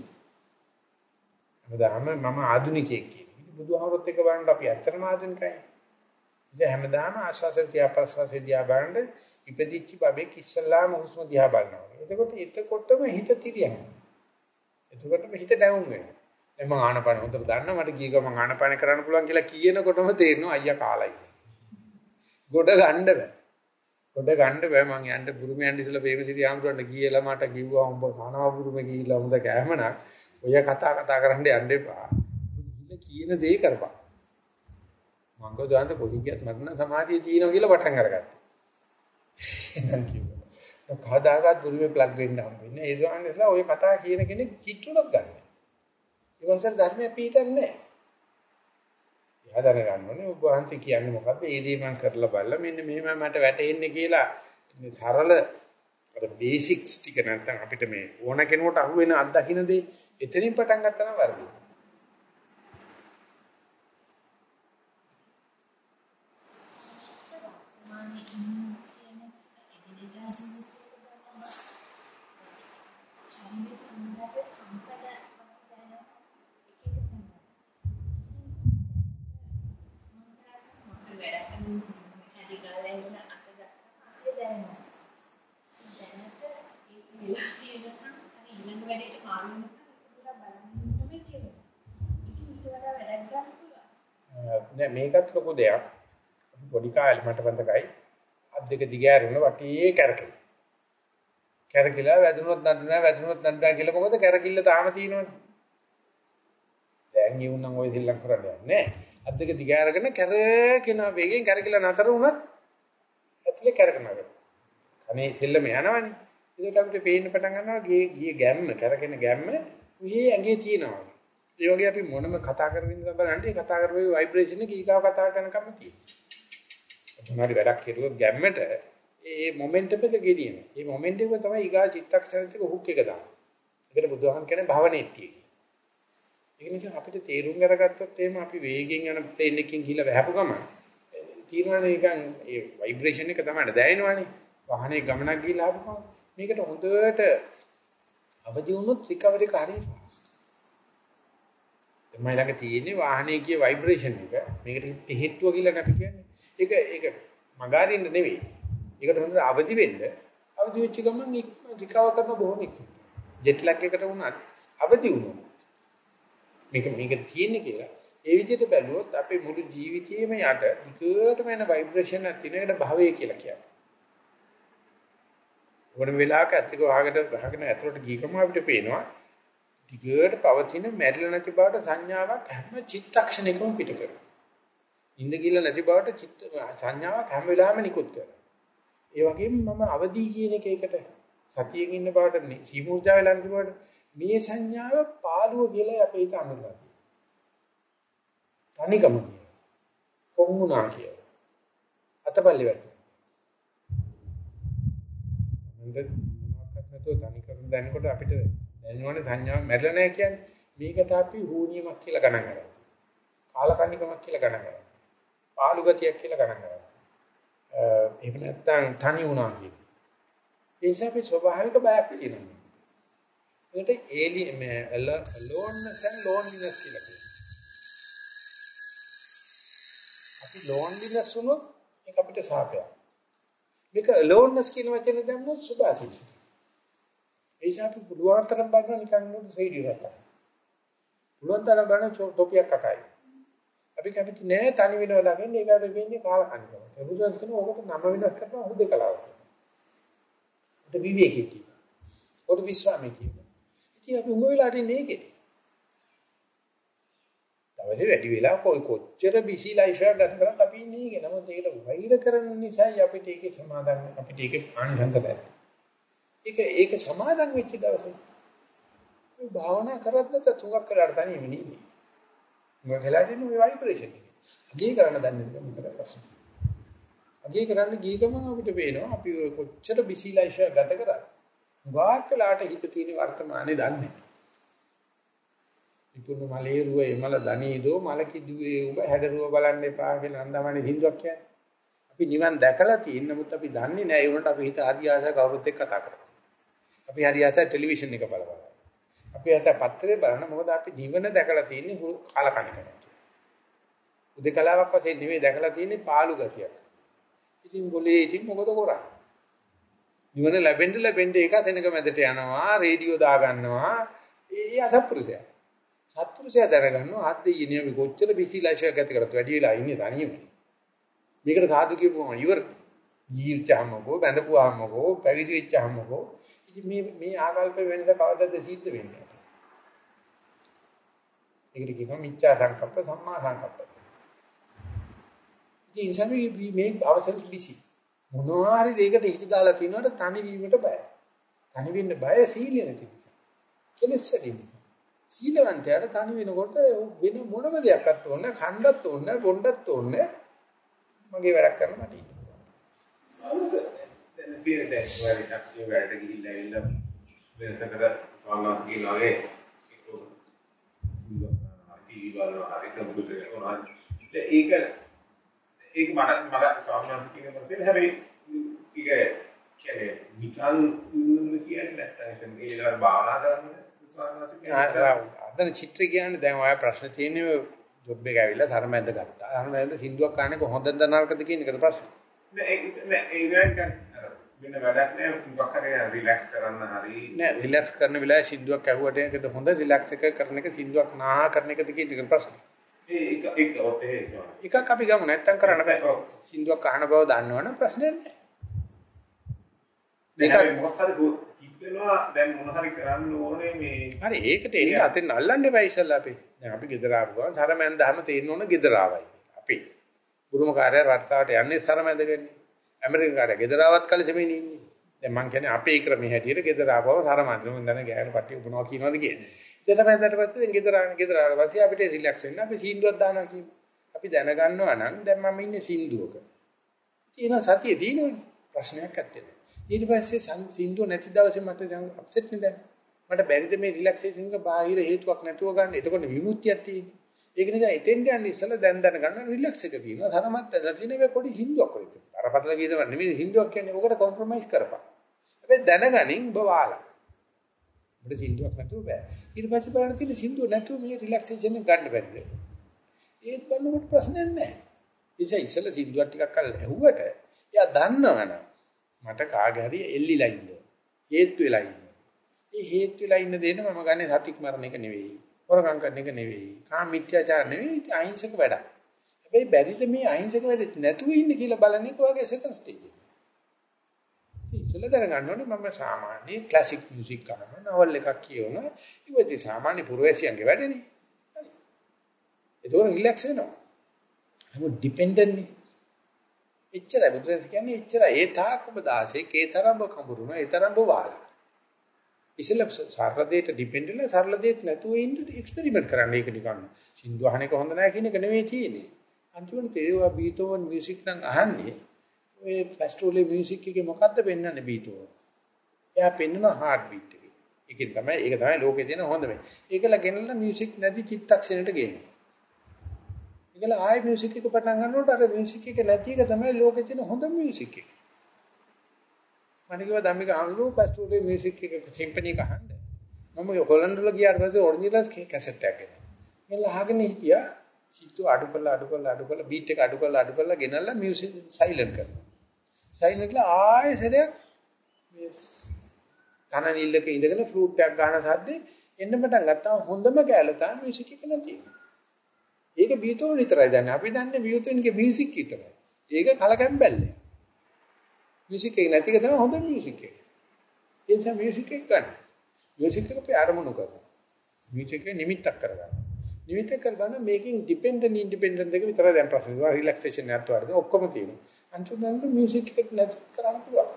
හැමදාම මම ආධුනිකයෙක් කියන්නේ. ඉතින් බුදුහාමරොත් එක බලන්න අපි ඇත්තටම ආධුනිකයි. ඉතින් හැමදාම ආශාසෙන් තියා ප්‍රසවාසෙ දිහා බලන්න ඉපදිච්ච බබෙක් ඉස්සල්ලාම හුස්ම දිහා බලනවා. එතකොටම හිත තිරියනවා. එතකොටම හිත ඩවුන් වෙනවා. දැන් මම ආනපාන හොඳට දන්නා මට ගිය ගමන් ආනපාන කරන්න පුළුවන් කියලා කියනකොටම තේරෙනවා අයියා කාලයි. ගොඩ ගන්න බෑ. ගොඩ ගන්න බෑ මං යන්න බුරුමෙන් ඉඳලා වේමසිරි ආම්තුරන්ට ගියලා මට කිව්වා උඹ කනවා බුරුමේ ගිහිල්ලා හොඳ කෑමනක් ඔය කතා කරන්න යන්න එපා. ගිහිල්ලා කියන දේ කරපන්. මං ගොඩාන්ට කොහි ගියත් මට නම් සමාධිය තියෙනවා කියලා පටන් අරගත්තා. එහෙනම් කිව්වා. කවදාකවත් බුරුමේ ප්ලග් වෙන්න හම්බෙන්නේ. ඒ සෝහන්සලා ඔය කතා කියන කෙනෙක් කිට්ටුවක් ගන්න. ඒ වන්සර ධර්මයේ පිටින් නැහැ. එයා දැනගන්න ඕනේ ඔබ වහන්සේ කියන්නේ මොකද්ද? ඒ දේ මම කරලා බලලා මෙන්න මෙහෙම මට වැටෙන්නේ කියලා මේ සරල අර බේසික්ස් ටික නැත්නම් අපිට මේ ඕන කෙනෙකුට අහු වෙන අත්දකින්න දේ එතනින් පටන් ගත්තා නම් වර්ධි. නෑ මේකත් ලොකු දෙයක්. පොඩි කාලේ මට මතකයි අත් දෙක දිගෑරෙන වටේ කැරකෙන. කැරකිලා වැදුනොත් නඩනවා කියලා මොකද කැරකිල්ල තාම තියෙනවනේ. දැන් යුණම් ඔය දෙල්ලම් කරන්නේ නෑ. අත් දෙක දිගෑරගෙන කැරකින වේගෙන් කැරකිලා නතර වුණත් ඇතුලේ කැරකනවා. අනේ සෙල්ලම යනවනේ. ඒකට අපිට පේන්න පටන් ගන්නවා ගියේ ගැම්ම කැරකෙන ගැම්ම උයේ ඇඟේ තියෙනවා. ඒ වගේ අපි මොනම කතා කරමින් ඉඳලා බලන්නේ කතා කරපු ভাইබ්‍රේෂන් එක ඊගාව කතා කරනකම් තියෙනවා. මොනවාරි වැඩක් කෙරුවොත් ගැම්මට ඒ මොමන්ටම් එක ගෙනියන. මේ මොමන්ටම් එක තමයි ඊගා චිත්තක්ෂණයක හුක් එක දාන්නේ. ඒකට බුදුහාම කියන්නේ භවනේත්‍ය. ඒ නිසා අපිට තේරුම් අරගත්තොත් එහෙම අපි වේගෙන් යන ප්ලේන් එකකින් ගිහලා වැහපු ගමන් තීරණය නිකන් ඒ ভাইබ්‍රේෂන් එක තමයි දැනෙනවනේ. වාහනේ ගමනක් ගිහලා ආපු ගමන් මේකට හොඳට අවදි වුණොත් රිකවරි එක හරිය ෆාස්ට්. මම ළඟ තියෙන්නේ වාහනේ කිය ভাইබ්‍රේෂන් එක. මේකට තෙහෙට්ටුව කියලා නැති කියන්නේ. ඒක මගාරින්න නෙවෙයි. ඒකට හොඳට අවදි වෙන්න. අවදි වෙච්ච ගමන් රිකවර් කරන බොහොම ඉක්මනට. ජෙට් ලැග් එකට වුණත් අවදි වුණොත් මේක තියෙන්නේ කියලා. ඒ විදිහට බැලුවොත් අපේ මුළු ජීවිතේම යට විකටම එන ভাইබ්‍රේෂන් එකක් තියෙන එකට භවය කියලා කියනවා. ඕනම වෙලාවක ඇත්තක වහගෙන ඇතුළට ගිහම අපිට පේනවා ටිකට පවතින මැරිලා නැති බවට සංඥාවක් හැම චිත්තක්ෂණයකම පිට කරනවා. ඉඳ ගිල්ල නැති බවට සංඥාවක් හැම වෙලාවෙම නිකුත් කරනවා. ඒ වගේම මම අවදි කියන එකකට සතියෙන් ඉන්න බවට සීමුර්ජා වෙලා නැති බවට මේ සංඥාව පාළුව කියලා අපේ හිත අනුගමනය. තනිකම කියන. කොමුණා කියන. අතපල්ලි වැටෙනවා. මොනවාක්වත් නැතුව තනිකම දැනනකොට අපිට දැනනවනේ සංඥාව මැරෙලා නැහැ කියන්නේ. මේකට අපි හුනියමක් කියලා ගණන් කරනවා. කාලකන්නිකමක් කියලා ගණන් කරනවා. පාළු ගතියක් කියලා ගණන් කරනවා. ඒක නැත්තම් තනි වුණා කියන්නේ. ඒ නිසා අපි ස්වභාවික බයක් තියෙනවා. ඒකට aloneness and loneliness කියලා කියනවා. අපි loneliness වුණොත් ඒක අපිට සාපයක්. මේක aloneness කියන වචනේ දැම්මොත් සුභාසිත. ඒ නිසා අපි පුළුවන් තරම් බලන නිකන් නෝඩ් රේඩියෝ එකක්. පුළුවන් තරම් බලන ටොපියක් අකයි. අපි කැමති නෑ තනි වෙනවා ළඟින් ඒකට වෙන්නේ කාලකන්නිකම. ඒ බුදුන් කියන ඕකට නම වෙනස් කරනවා හුදේකලාව. උට විවේකී කියනවා. උට විශ්‍රාමී කියනවා. ඉතින් අපි උඟ වෙලාට ඉන්නේ ඒකේ. තවද වැඩි වෙලා කොච්චර බිසි ලයිෆ් එකක් ගත කරත් අපි ඉන්නේ ඒකේ. නමුත් ඒකට වෛර කරන නිසායි අපිට ඒකේ සමාදන් අපිට ඒකේ ආනිසංස දැනෙන්නේ. ඒක සමාදන් වෙච්ච දවසේ මේ භාවනා කරත් නැත තුඟක් කරලා තනියම නෙමෙයි. මොකද කියලා තියෙන්නේ මේ ভাইබ්‍රේෂන් එක. අගේ කරන්න දන්නේ නැහැ මෙතන ප්‍රශ්න. අගේ කරන්න ගිය ගමන් අපිට පේනවා අපි කොච්චර බිසි ලයිෆ් එකක් ගත කරා. ගාක්කලාට හිත තියෙන වර්තමානයේ දන්නේ නැහැ. ඉක්ුණු මලේ රුව එමල දනීදෝ මල කිදුවේ උඹ හැඩරුව බලන්න එපා කියලා නන්දමණි හින්දුවක් කියන්නේ. අපි නිවන් දැකලා තියෙන නමුත් අපි දන්නේ නැහැ ඒ වුණාට අපි හිත හරි ආසයි කවුරුත් එක්ක කතා කරනවා. අපි හරි ආසයි ටෙලිවිෂන් එක බලනවා. අපි ආසයි පත්තරේ බලන මොකද අපි නිවන දැකලා තියෙන්නේ කාලකණිකකට. උදේකලාවක් වශයෙන් නෙමෙයි දැකලා තියෙන්නේ පාළු ගතියක්. ඉතින් બોලේ ඉතින් මොකද කරන්නේ? නිවන ලැබෙන්න ඒක සෙනඟ මැදට යනවා රේඩියෝ දා ගන්නවා ඒ අසත්පුරුෂයා. සත්පුරුෂයා දැනගන්නවා හත් දෙයියනේ අපි කොච්චර බිසි ලයිෆ් එකක් ගත කරත් වැඩි වෙලා ඉන්නේ තනියම. මේකට සාදු කියපුවම ඉවර ජීවිතයමකෝ බඳපුවාමකෝ පැවිදි වෙච්චාමකෝ ඉතින් මේ ආකල්ප වෙනස කවදද සිද්ධ වෙන්නේ? ඒකට කියනවා මිච්ඡා සංකප්ප සම්මා සංකප්ප. ඉතින් සමි මේ අවසන් බිසි මොනවා හරි දෙයකට හිත දාලා තිනවට තනි වීමට බයයි. තනි වෙන්න බය සීලිය නැති නිසා. කෙලෙස් වැඩි නිසා. සීලවන්තයාට තනි වෙනකොට වෙන මොනම දෙයක්වත් ඕනේ කණ්ඩත් ඕනේ බොණ්ඩත් ඕනේ මගේ වැඩක් කරන්න මට ඉන්න. දැන් පිරෙට වැඩ ටක්ටිය වැඩ ගිහිල්ලා ඇවිල්ලා වෙනසකට සාමාන්‍යස් කියනවාගේ ටීවී බලනවා හරි කම්පියුටර් එක කරනවා. ඒක මට සාමාන්‍යස් කියන පස්සේ හැබැයි ඒක කියන්නේ නිකන් කියන්නේ නැත්තම් ඒ වෙලාවට භාවනා කරන්නේ අදන චිත්‍ර කියන්නේ දැන් ඔය ප්‍රශ්න තියෙන්නේ ජොබ් එක ඇවිල්ලා ධර්මයෙන් ගත්තා. ධර්මයෙන් සින්දුවක් කන්නේ කොහොමද නරකද කියන එකද ප්‍රශ්නේ. නෑ ඒක වෙන වැඩක් නෑ මොකක් හරි රිලැක්ස් කරන්න හරි. නෑ රිලැක්ස් කරන වෙලාවේ සින්දුවක් ඇහුවට ඒකද හොඳ රිලැක්ස් එක කරන එක සින්දුවක් නාහ කරන එකද කියන එක ප්‍රශ්නේ. ඒක ඔතේ එකක් අපි ගමු නැත්තම් කරන්න බෑ. සින්දුවක් අහන බව දන්නවනම් ප්‍රශ්නේ නෑ. මේක මොකක් හරි කිව්වෙනවා දැන් මොන හරි කරන්න ඕනේ මේ හරි ඒකට එන්න අතෙන් අල්ලන්න එපා ඉස්සල්ලා අපි. දැන් අපි ගෙදර ආපුවා සරමෙන් දහම තේරෙන්න ඕන ගෙදර ආවයි. අපි බුරුම කාර්යය රටාවට යන්නේ සරමෙන්දගෙන්නේ. ඇමරිකාට ගෙදර ආවත් කලිසෙමින් ඉන්නේ. දැන් මං කියන්නේ අපේ ක්‍රමයේ හැටියට ගෙදර ආපුවම සරමෙන්ද මම දැන ගෑනු කට්ටිය උපනවා කියනවාද කියන්නේ. දෙතපැත්තට පස්සේ ගෙදර ආවට පස්සේ අපිට රිලැක්ස් වෙන්න අපි සින්දුවක් දානවා කියමු. අපි දැනගන්නවා නම් දැන් මම ඉන්නේ සින්දුවක. තියෙන සතිය තියෙනවනේ. ප්‍රශ්නයක් නැත්තේ. ඊට පස්සේ සින්දුව නැති දවසේ මට දැන් අප්සෙට් නේ දැන්. මට බැරිද මේ රිලැක්සේෂන් එක බාහිර හේතුවක් නැතුව ගන්න. එතකොට විමුක්තියක් තියෙන්නේ. ඒක නිසා එතෙන්ට යන්න ඉස්සලා දැන් දැනගන්න රිලැක්ස් එක තියෙනවා. තරමත් ඇදලා තියෙන මේ පොඩි හින්දුවක් වගේ. අරපතල ගීතවක් නෙමෙයි හින්දුවක් කියන්නේ. ඔකට කොම්ප්‍රොමයිස් කරපන්. හැබැයි දැනගනින් බවාලා. අපිට සින්දුවක් නැතුව බෑ. ඊට පස්සේ බලන්න තියෙන සින්දුව නැතුව මේ රිලැක්සේෂන් එක ගන්න බැරිද? ඒත් බලනකොට ප්‍රශ්නයක් නැහැ. ඒ ඉස්සලා සින්දුවක් ටිකක් කල් ඇහුවට එයා දන්නවනම් මට කාගේ හරි එල්ලිලා ඉන්නවා. හේතු වෙලා ඉන්නවා. ඒ හේතු වෙලා ඉන්න දෙන මම ගන්නේ සතික් මරණ එක නෙවෙයි. හොරකම් කරන එක නෙවෙයි. කාම මිත්‍යාචාර නෙවෙයි. අහිංසක වැඩක්. හැබැයි බැරිද මේ අහිංසක වැඩෙත් නැතුව ඉන්න කියලා බලන්නේ කොහොගේ සෙකන්ඩ් ස්ටේජ් එක. ඉතින් දැනගන්න ඕනේ මම සාමාන්‍ය ක්ලාසික් මියුසික් කරනවා. නවල් එකක් කියවනවා. ඉතින් සාමාන්‍ය පුරවැසියන්ගේ වැඩනේ. හරි. ඒක රිලැක්ස් වෙනවා. නමුත් ඩිපෙන්ඩන්ට් නේ. එච්චරයි බුදුරජාණන් කියන්නේ එච්චරයි. ඒ තාකම දාසේ කේතරම්බ කඹරුන ඒ තරම්බ වාලා. ඉතින් සරල දෙයට ඩිපෙන්ඩ් වෙලා සරල දෙයක් නැතුව ඉන්න එක්ස්පෙරිමන්ට් කරන්න. ඒක නිකන් සින්දු අහන එක හොඳ නැහැ කියන එක නෙවෙයි තියෙන්නේ. අන්තිමට තේරුවා බීතෝවන් මියුසික් නම් අහන්නේ ඔය පැස්ටෝලේ මියුසික් එකේ මොකද්ද පෙන්වන්නේ බීතෝවන්. එයා පෙන්වන හાર્ට් බීට් එක. ඒක තමයි ලෝකේ තියෙන හොඳම. ඒකල ගෙනල්ලා මියුසික් නැති චිත්තක්ෂණයට ගේනවා. ඒකල ආයෙ මියුසික් එක පටන් ගන්නකොට අර මියුසික් එක නැති එක තමයි ලෝකේ තියෙන හොඳම මියුසික් එක. මම කිව්වා ධම්මික අංගලෝ පැස්ටෝලේ මියුසික් එක සිම්පනි එක අහන්න. මම හොලන්ඩ් වල ගියාට පස්සේ ඔරිජිනල් කැසට් එකක් ගෙනා. මම අහගෙන හිටියා සිතු අඩු කරලා බීට් එක අඩු කරලා ගෙනල්ලා මියුසික් සයිලන්ට් කරනවා. සයිලන්ට් කරලා ආයෙ සරයක් මේ තනනිල්ලක ඉඳගෙන ෆ්ලූට් එකක් ගන්න සද්දේ එන්න පටන් ගත්තාම හොඳම කැල තමයි මියුසික් එක නැති. ඒක බීතෝන් විතරයි දන්නේ. අපි දන්නේ බීතෝන්ගේ මියුසික් විතරයි. ඒක කලකැම්බැල්ලේ. මියුසික් එක නැති එක තමයි හොඳ මියුසික් එක. ඒ නිසා මියුසික් එක ගන්න. මියුසික් එක අපි ආරමුණු කරනවා. මියුසික් එක නිමිත්තක් කරගන්න. නිමිත්තක් කරගන්න මේකින් ඩිපෙන්ඩන්ට් ඉන්ඩිපෙන්ඩන්ට් දෙක විතරයි දැන් ප්‍රශ්නේ. ඒක රිලැක්සේෂන් නැත් වර්ධ ඔක්කොම තියෙනවා. අන්තිමට මියුසික් එක නැති කරන්න පුළුවන්.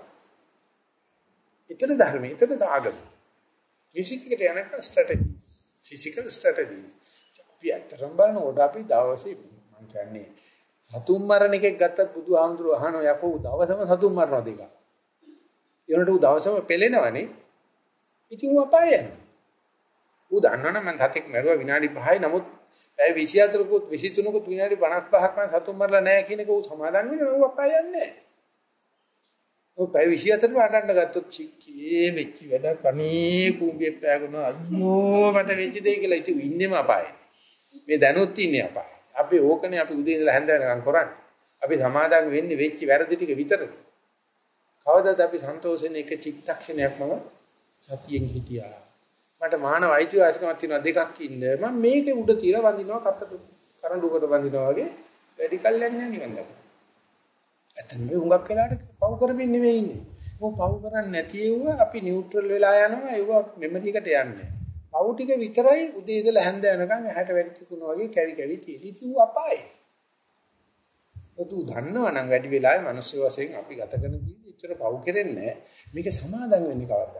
ඊතර ධර්මයේ ඊතර ආගම. මියුසික් එකට යනකම් ස්ට්‍රැටජිස්, ෆිසිකල් ස්ට්‍රැටජිස්. අපි අතරම බලනකොට අපි දවසේ මම කියන්නේ සතුන් මරණ එකක් ගත්තත් බුදුහාමුදුරුවෝ අහනවා යකෝ දවසම සතුන් මරනවා දෙක. ඊළඟට උ දවසම පෙලෙනවනේ. ඉතින් උ අපාය යනවා. උ දන්නවනේ මම සතෙක් මරුවා විනාඩි 5යි නමුත් පැය 24කුත් 23කුත් විනාඩි 55ක් මම සතුන් මරලා නැහැ කියන එක උ සමාදන් වෙනවා උ අපාය යන්නේ නැහැ. උ පැය 24ම අඬන්න ගත්තොත් චික්කේ වෙච්ච වැඩ කණේ කුඹියේ පෑගුණා අයියෝ මට වෙච්ච දෙය කියලා ඉතින් ඉන්නේම අපායේ. මේ දැනුත් ඉන්නේ අපායේ. අපි ඕකනේ අපි උදේ ඉඳලා හැන්ද වෙනකම් කරන්නේ. අපි සමාදන් වෙන්නේ වෙච්ච වැරදි ටික විතරද? කවදාද අපි සන්තෝෂෙන් එක චිත්තක්ෂණයක් මම සතියෙන් හිටියා. මට මානව අයිතිවාසිකමක් තියෙනවා දෙකක් ඉන්න. මම මේකේ උඩ තියලා වඳිනවා කප්පට කරඬුකට වඳිනවා වගේ වැඩි කල්යන්නේ නැහැ නිකන් ගන්න. ඇත්තටම මේ හුඟක් වෙලාවට පව් කරමින් නෙවෙයි ඉන්නේ. මොකද පව් කරන්නේ නැති ඒවා අපි නියුට්‍රල් වෙලා යනවා ඒවා මෙමරි එකට යන්නේ. පව් ටික විතරයි උදේ ඉඳලා හැන්ද වෙනකන් ඇහැට වැඩි තිකුණා වගේ කැවි තියෙන. ඉතින් ඌ අපායේ. ඔතු දන්නවනම් වැඩි වෙලාවේ මිනිස්සු වශයෙන් අපි ගත කරන ජීවිතේ ඉතර පව් කෙරෙන්නේ නැහැ. මේක සමාදම් වෙන්නේ කවද්ද?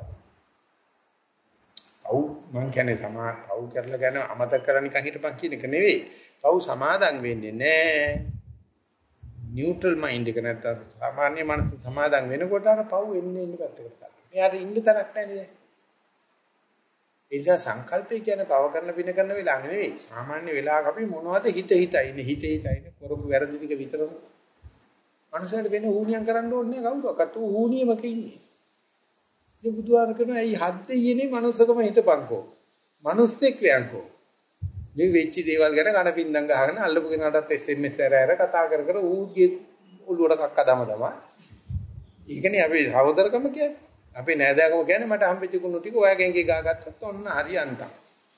පව් මං කියන්නේ පව් කරලා ගැන අමතක කරලා නිකන් හිටපන් කියන එක නෙවෙයි. පව් සමාදම් වෙන්නේ නැහැ. නියුට්‍රල් මයින්ඩ් එක නැත්තම් සාමාන්‍ය මනස සමාදම් වෙනකොට අර පව් එන්නේ පැත්තකට ගන්න. මෙයාට ඉන්න තරක් නැහැ නේද? ඒ නිසා සංකල්පය කියන්නේ පව කරන පින කරන වෙලාව නෙවෙයි. සාමාන්‍ය වෙලාවක අපි මොනවද හිත ඉන්නේ කරපු වැරදි ටික විතරම. මනුස්සයෙක් වෙන ඌණියම් කරන්න ඕනේ කවුරක්වත් ඌ ඌණියමක ඉන්නේ. මේ බුදුහාම කියනවා ඇයි හද්ද ඊනේ මනුස්සකම හිටපන්කෝ. මනුස්සෙක් වෙයන්කෝ. මේ වෙච්ච දේවල් ගැන කන පින්දම් ගහගෙන අල්ලපු කෙනාටත් SMS ඇර කතා කර ඌගේ ඔළුවට කක්ක දම. ඒකනේ අපි සහෝදරකම කියන්නේ. අපේ නෑදෑකම කියන්නේ මට හම්බෙච්ච කුණු ටික ඔයාගෙන් ගාගත්තොත් ඔන්න හරියන්තම්.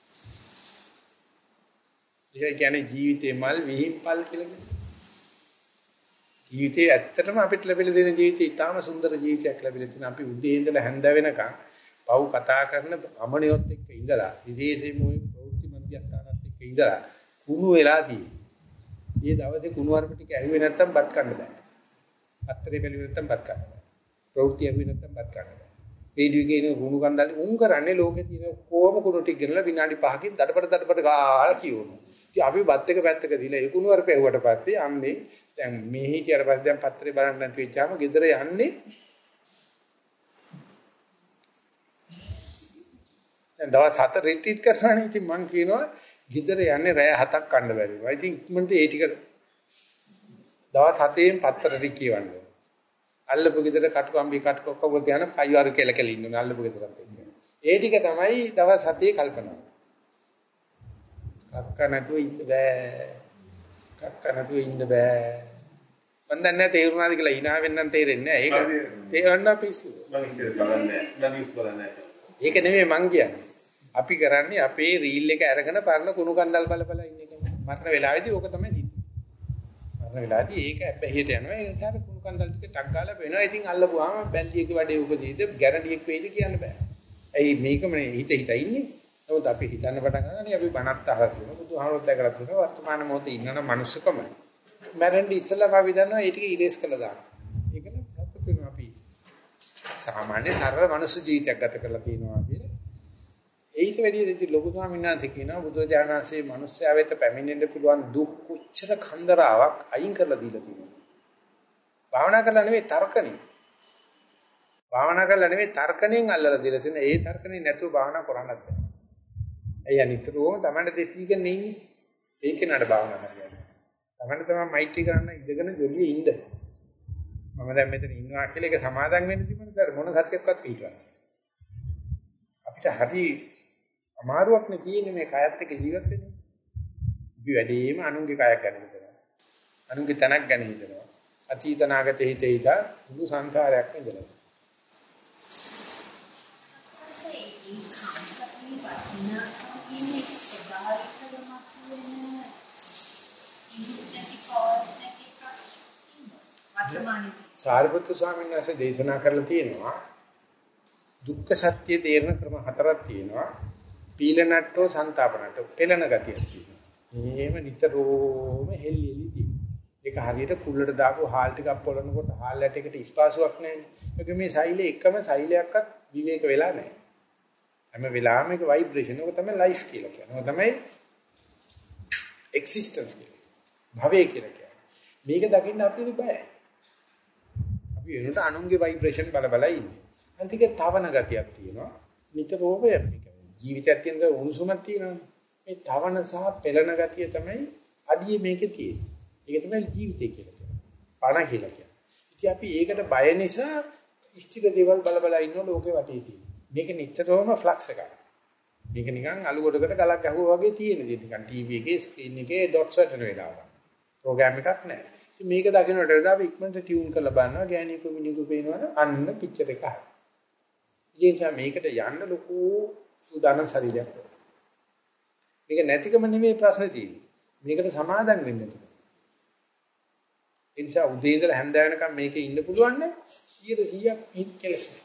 ඒ කියන්නේ ජීවිතේ මල් විහිම්පල් කියලා කියනවා. ජීවිතේ ඇත්තටම අපිට ලැබිලා දෙන ජීවිතේ ඊටාම සුන්දර ජීවිතයක් ලැබිලා තියෙන අපි උදේ ඉඳලා හැන්ද වෙනකන් පව් කතා කරන අමනියොත් එක්ක ඉඳලා විදේශේ මොයි ප්‍රවෘත්ති මධ්‍යස්ථානත් එක්ක ඉඳලා කුණු වෙලා තියෙන්නේ. ඊයේ දවසේ කුණු වර්ප ටික ඇහුවේ නැත්තම් බත් කන්න බෑ. අත්තරේ බැලුවේ නැත්තම් බත් කන්න බෑ. ප්‍රවෘත්ති ඇහුවේ නැත්තම් බත් කන්න බෑ. රේඩියෝ එකේ කුණු කන්දල් උන් කරන්නේ ලෝකේ තියෙන කොහොම කුණු ටික ගෙනලා විනාඩි 5කින් දඩපඩ ගාලා කියවනවා. ඉතින් අපි බත් එක පැත්තක දීලා ඒ කුණු වර පෙව්වට පස්සේ අම්මේ දැන් මේ හිටියට පස්සේ දැන් පත්‍රේ බලන්න නැති වෙච්චාම ගෙදර යන්නේ දැන් දවස් 7 රිට්‍රීට් කරනවානේ. ඉතින් මං කියනවා ගෙදර යන්නේ රෑ 7ක් කන්න බැරි වෙනවා. ඉතින් ඉක්මනට ඒ ටික දවස් 7න් පත්‍ර ටික කියවන්න. අල්ලපු ගෙදර කටුකම්බි කටුකොක්කව ධාන කයිවාරු කෙලකෙල ඉන්නුනේ අල්ලපු ගෙදරත් එක්ක. ඒ ටික තමයි දවස් 7 කල්පනා. කක්ක නැතුව ඉන්න බෑ. කක්ක නැතුව ඉන්න බෑ. මන් දන්නේ නැහැ තේරුණාද කියලා hina වෙන්නම් තේරෙන්නේ නැහැ. ඒක තේරෙන්න පිස්සු. මම ඉස්සර බලන්නේ නැහැ. ඒක නෙමෙයි මං කියන්නේ. අපි කරන්නේ අපේ රීල් එක අරගෙන පරණ කුණු කන්දල් බල ඉන්න එක. මරණ වෙලාවේදී ඕක තමයි තියෙන්නේ. මරණ වෙලාවේදී ඒක ඇබ්බැහියට යනවා. ඒ නිසා කුණු කන්දල් ටික ටක් ගාලා වෙනවා. ඉතින් අල්ලපුවාම බැල්ලියක වැඩේ උපදීද ගැරන්ටියක් වෙයිද කියන්න බෑ. ඇයි මේකමනේ හිත ඉන්නේ. නමුත් අපි හිතන්න පටන් ගන්නනේ අපි බණත් අහලා තියෙනවා. බුදුහාමුදුරුවෝ දැකලා තියෙනවා. වර්තමාන මොහොතේ ඉන්නන මනුස්සකම. මරණ ඉස්සෙල්ලාම අපි දන්නවා ඒ ටික ඉරේස් කළා දානවා. ඒකනේ සතුටු වෙනවා අපි. සාමාන්‍ය සරල මනුස්ස ජීවිතයක් ගත කරලා තියෙනවා කියලා. ඒිට වැඩිය දෙති ලොකු ස්වාමීන් වහන්සේ කියනවා බුදුරජාණන් වහන්සේ මිනිස්යා වෙත පැමිණෙන්න පුළුවන් දුක් කුච්චර කන්දරාවක් අයින් කරලා දීලා තියෙනවා. භාවනා කරලා නෙවෙයි තර්කණේ. භාවනා කරලා නෙවෙයි තර්කණෙන් අල්ලලා දීලා තියෙන. ඒ තර්කණේ නැතුව භාවනා කරන්නත් බෑ. අය අනිතරම තමයි දෙතිගෙන ඉන්නේ. ඒකේ නඩ භාවනා කරන්නේ. තමයි මෛත්‍රී කරන්න ඉඳගෙන ජොලියේ ඉන්න. මම දැන් මෙතන ඉන්නවා කියලා ඒක සමාදම් වෙන්න තිබුණාද මොන සත්‍යයක්වත් පිටවන්න. අපිට හරි අමාරුවක් නේ තියෙන්නේ මේ කයත් එක්ක ජීවත් වෙන්න. අපි වැඩිම අනුන්ගේ කයක් ගැන හිතනවා. අනුන්ගේ තනක් ගැන හිතනවා. අතීත නාගත හිත මුළු සංසාරයක් ඉඳලා. සාරිපුත්තු ස්වාමීන් වහන්සේ දේශනා කරලා තියෙනවා දුක්ඛ සත්‍ය තේරෙන ක්‍රම 4ක් තියෙනවා. පීලනට්ටෝ සන්තාපනට්ටෝ පෙළන ගතියක් තියෙනවා. මේව නිතරම හෙල්ලි තියෙනවා. ඒක හරියට කුල්ලට දාපු හාල් ටිකක් පොළනකොට හාල් ඇටයකට ස්පාසුවක් නැහැ. ඒක මේ සෛලේ එකම සෛලයක්වත් විවේක වෙලා නැහැ. හැම වෙලාවෙම ඒක ভাইබ්‍රේෂන්. ඒක තමයි ලයිෆ් කියලා කියන්නේ. ඒක තමයි එක්සිස්ටන්ස් කියන්නේ. භවය කියලා කියන්නේ. මේක දකින්න අපිට බෑ. අපි වෙනට අනුන්ගේ ভাইබ්‍රේෂන් බල ඉන්නේ. අන්තිකේ තවන ගතියක් තියෙනවා. නිතරම ජීවිතයක් තියෙන උණුසුමක් තියෙනවා. මේ තවන සහ පෙළන ගතිය තමයි අඩියේ මේකේ තියෙන්නේ. ඒක තමයි ජීවිතය කියලා කියන්නේ. පණ කියලා කියන්නේ. ඉතින් අපි ඒකට බය නිසා ඉෂ්ටික දේවල් බල ඉන්න ලෝකේ වටේ තියෙන්නේ. මේක නිතරම ෆ්ලක්ස් එකක්. මේක නිකන් අලු ගොඩකට ගලක් ගැහුවා වගේ තියෙන දේ. නිකන් ටීවී එකේ ස්ක්‍රීන් එකේ ඩොට්ස් වටන වෙලාවක. ප්‍රෝග්‍රෑම් එකක් නැහැ. ඉතින් මේක දකින්නට වඩා අපි ඉක්මනට ටියුන් කරලා බලනවා ගෑණියෙකු මිනිහෙකු පේනවනේ අන්න පික්චර් එක හරි. ඒ නිසා මේකට යන්න ලොකු සූදානම් ශරීරයක් ඕන. මේක නැතිකම නෙමෙයි ප්‍රශ්නේ තියෙන්නේ. මේකට සමාදම් වෙන්න තියෙනවා. ඒ නිසා උදේ ඉඳලා හැන්ද වෙනකම් මේකේ ඉන්න පුළුවන් නම් 100% මේක කෙලස් නෑ.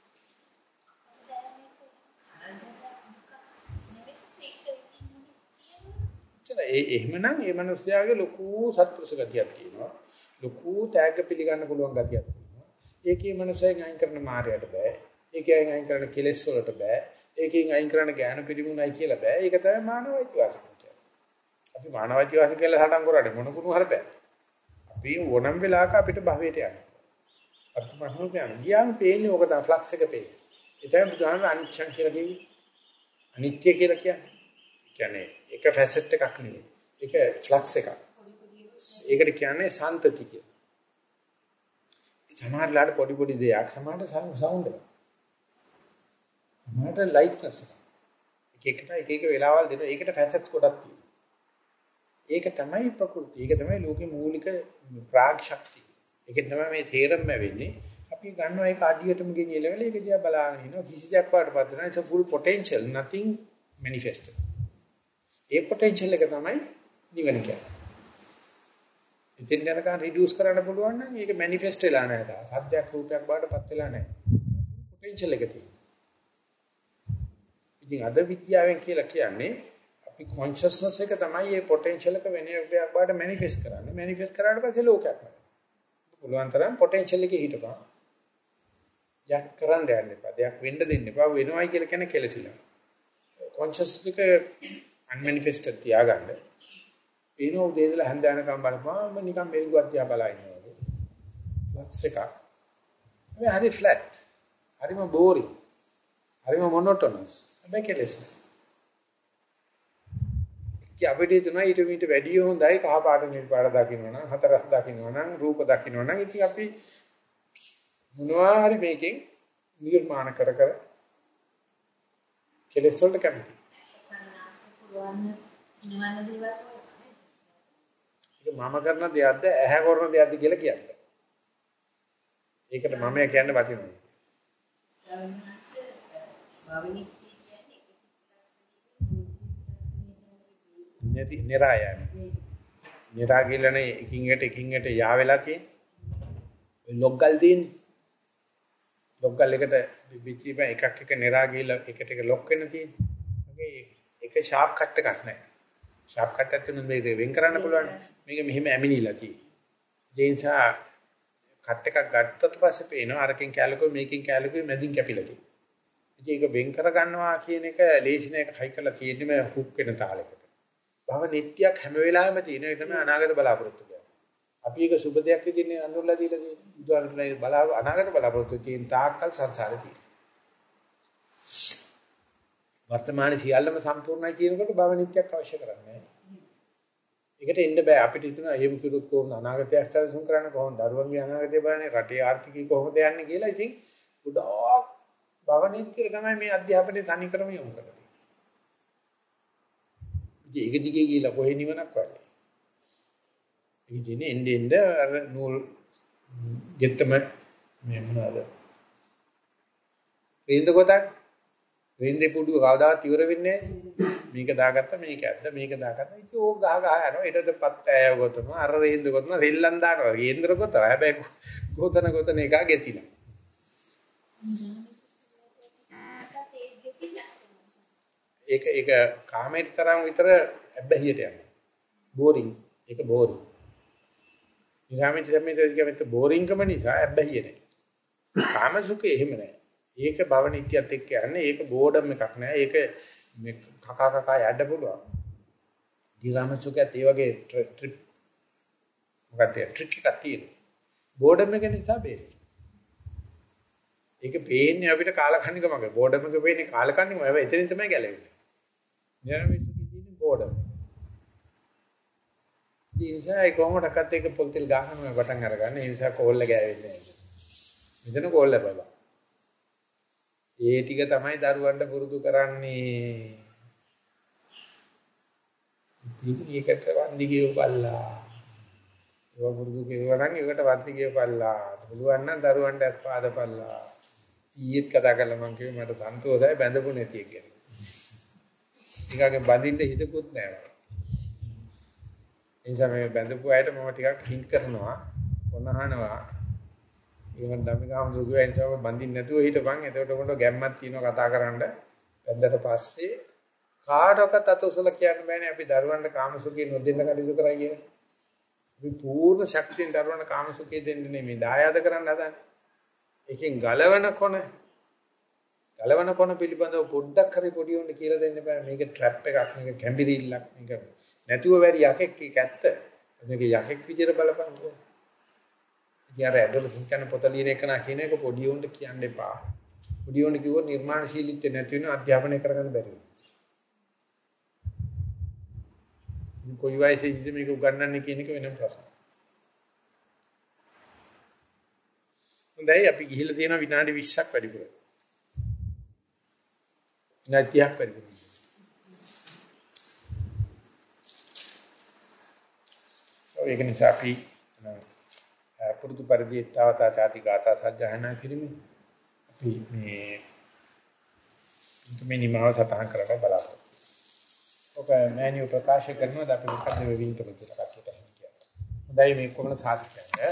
එහෙමනම් මේ මිනිස්යාගේ ලොකු සත්පුරුෂ ගතියක් තියෙනවා. ලොකු තෑග්ග පිළිගන්න පුළුවන් ගතියක් තියෙනවා. ඒකේ මිනිස්යෙන් අයින් කරන මායයට බෑ. ඒකෙන් අයින් කරන කෙලෙස් වලට බෑ. ඒකෙන් අයින් කරන ඥාන පිළිමුණයි කියලා බෑ. ඒක තමයි මානවයිතිවාසිකම කියන්නේ. අපි මානවයිතිවාසික කියලා සටන් කරාට මොන කුණු හරපෑ. අපි ඕනම් වෙලාවක අපිට භවයට යනවා. අර්ථමහනුත් යනවා. ගියාම පේන්නේ ඕක තමයි ෆ්ලක්ස් එක පේන්නේ. ඒ තමයි බුදුහාමර අනිච්ච කියලා කිව්වේ. අනිත්‍ය කියලා කියන්නේ. කියන්නේ එක ෆැසට් එකක් නෙවෙයි. ඒක ෆ්ලක්ස් එකක්. ඒකට කියන්නේ සාන්තති කියලා. සමහරලාට පොඩි දෙයක් සමහරට සවුන්ඩ් එකක්. සමහරට ලයිට්නස් එකක්. එක එක වෙලාවල් දෙන ඒකට ෆැසට්ස් ගොඩක් තියෙනවා. ඒක තමයි ප්‍රകൃති. ඒක තමයි ලෝකේ මූලික ප්‍රාග් ශක්තිය. ඒක තමයි මේ තේරෙම වෙන්නේ. අපි ගන්නවා ඒක අඩියටම ගෙනියලා වෙල ඒක දිහා බලාගෙන ඉනවා. කිසි දෙයක් වඩපත් නැහැ. it's a full potential, nothing manifested. A potential එක තමයි නිවන කියන්නේ. ඉතින් යනකම් රිඩියුස් කරන්න පුළුවන් නම් ඒක manifest වෙලා නැහැ තාම. සත්‍යයක් රූපයක් බාටපත් වෙලා නැහැ. potential එක තියෙනවා. ඉතින් අද විද්‍යාවෙන් කියලා කියන්නේ අපි consciousness එක තමයි මේ potential එක වෙන එකක් බාට manifest කරන්නේ. manifest කරාට පස්සේ ලෝකයක් වෙනවා. පුළුවන් තරම් potential එකේ හිටපන්. යක් කරන්න යන්න එපා. දෙයක් වෙන්න දෙන්න එපා. වෙනවයි කියලා කියන්නේ කෙලසිලා. කොන්ෂස් එක අන්මැනිෆෙස්ටඩ් තියාගන්න. ඒනෝ උදේ ඉඳලා හැන්ද යනකම් බලපුවාම නිකන් මෙලිගුවක් තියා බලා ඉන්නවා වගේ. ලක්ස් එකක්. මේ හරි ෆ්ලැට්. හරිම බෝරින්. හරිම මොනොටොනස්. හැබැයි කෙලස්. කී අපිට තුනයි ඊට වැඩිය හොඳයි කහ පාට නිල් පාට දකින්නවනම් හතරස් දකින්නවනම් රූප දකින්නවනම් ඉතින් අපි මොනවා හරි මේකෙන් නිර්මාණ කර කෙලස් වලට කැමති. ඒක මම කරන දෙයක්ද ඇහැ කරන දෙයක්ද කියලා කියන්නේ. ඒකට මම කියන්නේ වටිනවා. නිරායයි. නිරාගිලනේ එකින් එකට යා වෙලා තියෙන්නේ. ඔය ලොග්ගල් තියෙන්නේ. ලොග්ගල් එකට පිටිප එකක් එක නිරාගිල එකට එක ලොක් වෙන තියෙන්නේ. මගේ එක ෂාප් කට් එකක් නැහැ. ෂාප් කට් එකක් තුන මේක වෙන් කරන්න පුළුවන්. මේක මෙහෙම ඇමිනිලා තියෙන්නේ. ඒ නිසා කට් එකක් ගත්තට පස්සේ පේනවා අරකින් කැලකුයි මේකෙන් කැලකුයි මැදින් කැපිලා තියෙනවා. ඉතින් ඒක වෙන් කර ගන්නවා කියන එක ලේසින එක හයි කරලා තියෙන්නේ මේ හුක් වෙන තාලයකට. භව නිට්ටියක් හැම වෙලාවෙම තියෙන ඒ තමයි අනාගත බලාපොරොත්තු කියන්නේ. අපි ඒක සුබ දෙයක් විදිහට අඳුරලා දීලා තියෙන්නේ. බුදුහාමුදුරනේ අනාගත බලාපොරොත්තු තියෙන තාක්කල් සංසාරේ තියෙන. වර්තමානයේ සියල්ලම සම්පූර්ණයි කියනකොට භව නිට්ටියක් අවශ්‍ය කරන්නේ නැහැ. ඒකට එන්න බෑ අපිට හිතන එහෙම කිරුත් කොහොමද අනාගතය අස්තරසුන් කරන්නේ කොහොමද දරුවන්ගේ අනාගතය බලන්නේ රටේ ආර්ථිකය කොහොමද යන්නේ කියලා ඉතින් ගොඩාක් භව නිට්ටිය තමයි මේ අධ්‍යාපනයේ තනිකරම යොමු කරන්නේ. ඒක දිගේ ගිහලා කොහේ නිවනක් වගේ. ඒක දිනේ එන්න අර නූල් ගෙත්තම මේ මොනවාද? රේන්ද කොටක් රේන්දේ පුඩුව කවදාවත් ඉවර වෙන්නේ නැහැ. මේක දාගත්තා මේක ඇද්ද මේක දාගත්තා. ඉතින් ඕක ගහ යනවා. ඊටද පත් ඇයව ගොතන අර රේන්ද ගොතන රෙල්ලන් දානවා. රේන්ද්‍ර ගොතව. හැබැයි ගොතන එක ගෙතිලා. ඒක කාමයට තරම් විතර ඇබ්බැහියට යනවා. බෝරින්. ඒක බෝරින්. නිරාමිත සම්මිතයක බෝරින්කම නිසා ඇබ්බැහිය නැහැ. කාම සුඛය එහෙම නැහැ. ඒක භව නිට්ටියත් එක්ක යන්නේ. ඒක බෝඩම් එකක් නෑ. ඒක මේ කකා යන්න පුළුවන්. නිරාමිත සුඛයත් ඒ වගේ ට්‍රිප් මොකක්ද ට්‍රික් එකක් තියෙනවා. බෝඩම් එක නිසා බේරෙන්නේ. ඒක පේන්නේ අපිට කාලකන්නික මගේ. බෝඩම් එක පේන්නේ කාලකන්නිකම. හැබැයි එතනින් තමයි ගැලවෙන්නේ. නිරාමිෂකේ තියෙන බෝඩම්. ඒ නිසා ඒ කොහොමඩක්වත් ඒක පොල්තෙල් ගහනවා පටන් අරගන්න. ඒ නිසා කෝල් එක ගෑවෙන්නේ නැහැ. මෙතන කෝල් එක බලන්න. ඒ ටික තමයි දරුවන්ට පුරුදු කරන්නේ. ඉතින් ඒකට වන්දි කියවපල්ලා. ඒක පුරුදු කෙරුවා නම් ඒකට වන්දි කියවපල්ලා. පුළුවන් නම් දරුවන්ට පාදපල්ලා. ඊයේත් කතා කළා මම කිව්වා මට සන්තෝෂයි බැඳපු නැති එක ගැන. ටිකක් බඳින්න හිතකුත් නැහැ. ඒ නිසා මේ බැඳපු අයට මම ටිකක් හින්ට් කරනවා, කොනහනවා. ඒකට ධම්මිකාම දුගුවෙන් තව බඳින්න නැතුව හිටපන්. එතකොට උඹට ගැම්මක් තියෙනවා කතා කරන්න. වැද්දට පස්සේ කාටවත් අතොසල කියන්න බෑනේ අපි දරුවන්ට කාමසුඛේ නොදෙන්න කටයුතු කරා කියලා. අපි පූර්ණ ශක්තියෙන් දරුවන්ට කාමසුඛේ දෙන්න නෙමෙයි දායාද කරන්න හදන්නේ. එකෙන් ගලවන කොන පිළිබඳව පොඩ්ඩක් හරි පොඩි උන්ට කියලා දෙන්න බෑ. මේක ට්‍රැප් එකක්, මේක කැම්බිරිල්ලක්, මේක නැතුව වැඩි යකෙක් එක ඇත්ත. මේක යකෙක් විදියට බලපන් කියලා. ඉතින් අර ඇඩොලසන්ට් යන පොත ලියන එක නා කියන එක පොඩි උන්ට කියන්න එපා. පොඩි උන්ට කිව්වොත් නිර්මාණශීලීත්වය නැති වෙන අධ්‍යාපනය කරගන්න බැරි වෙනවා. ඉතින් කොයි වයසේදී මේක උගන්වන්නේ කියන එක වෙනම ප්‍රශ්නයක්. හොඳයි අපි ගිහිල්ලා තියෙන විනාඩි 20ක් වැඩිපුර. නැතියක් වැඩිපුර. ඒක නිසා අපි පුරුදු පරිදි තාවතා ചാති ගාථා සජ්ජහනා කිරීම අපි මේ නිමාව සටහන් කරලා බලන්න. ඔක මෑනියු ප්‍රකාශ කරනවා අපි මොකද වෙවින් කියලා කට්ටියට කියන්නේ. හොඳයි මේ කොමන සාධකයන්ද?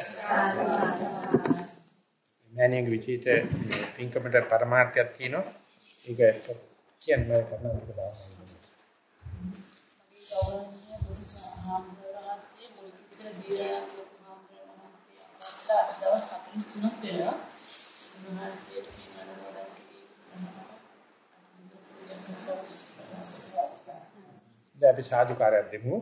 මෑනියුගේ විචිත පින්කමට පරමාර්ථයක් තියෙනවා. ඒක කියන්නේ කරනවා කියලා දානවා. දවස් 43ක් වෙනවා. උන්වහන්සේට අපි සාදුකාරයක් දෙමු.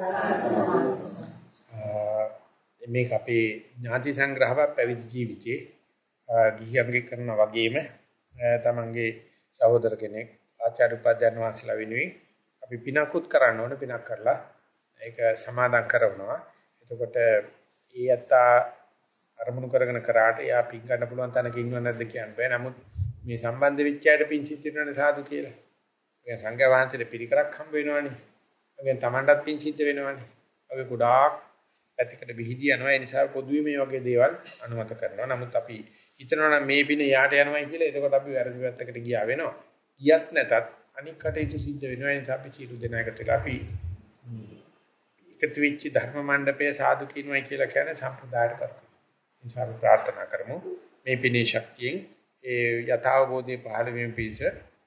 මේක අපේ ඥාති සංග්‍රහව පැවිදි ජීවිතයේ ගිහියන්ගේ කරන වගේම තමන්ගේ සහෝදර කෙනෙක් ආචාර්ය උපාධ්‍යයන් වහන්සේලා වෙනුවෙන් අපි පිනකුත් කරන්න ඕනේ. පිනක් කරලා ඒක සමාදන් කරනවා. එතකොට ඒ අත්තා අරමුණු කරගෙන කරාට යා පින් ගන්න පුළුවන් තැනක ඉන්නව නැද්ද කියන්න බෑ. නමුත් මේ සම්බන්ධ වෙච්ච අයට පින් සිද්ධ වෙනවනේ සාදු කියලා. ඒ සංඝයා වහන්සේට පිළිකරක් හම්බ වෙනවනේ. ඒ තමන්ටත් පින් සිද්ධ වෙනවනේ. අපි ගොඩාක් පැතිකඩ විහිදී යනවා. ඒ නිසා පොදුවේ මේ වගේ දේවල් අනුමත කරනවා. නමුත් අපි හිතනවා නම් මේ පින යාට යනවායි කියලා. එතකොට අපි වැරදි පැත්තකට ගියා වෙනවා. ගියත් නැතත් අනික් කටයුතු සිද්ධ වෙනවා. ඒ නිසා අපි සියලු දෙනා එකට වෙලා අපි එකතු වෙච්ච ධර්ම මණ්ඩපයේ සාදු කියනවායි කියලා කියන්නේ සම්ප්‍රදායට කරකවන. නිසා අපි ප්‍රාර්ථනා කරමු මේ පිනේ ශක්තියෙන් ඒ යථාබෝධයේ පහළ වීම පිණිස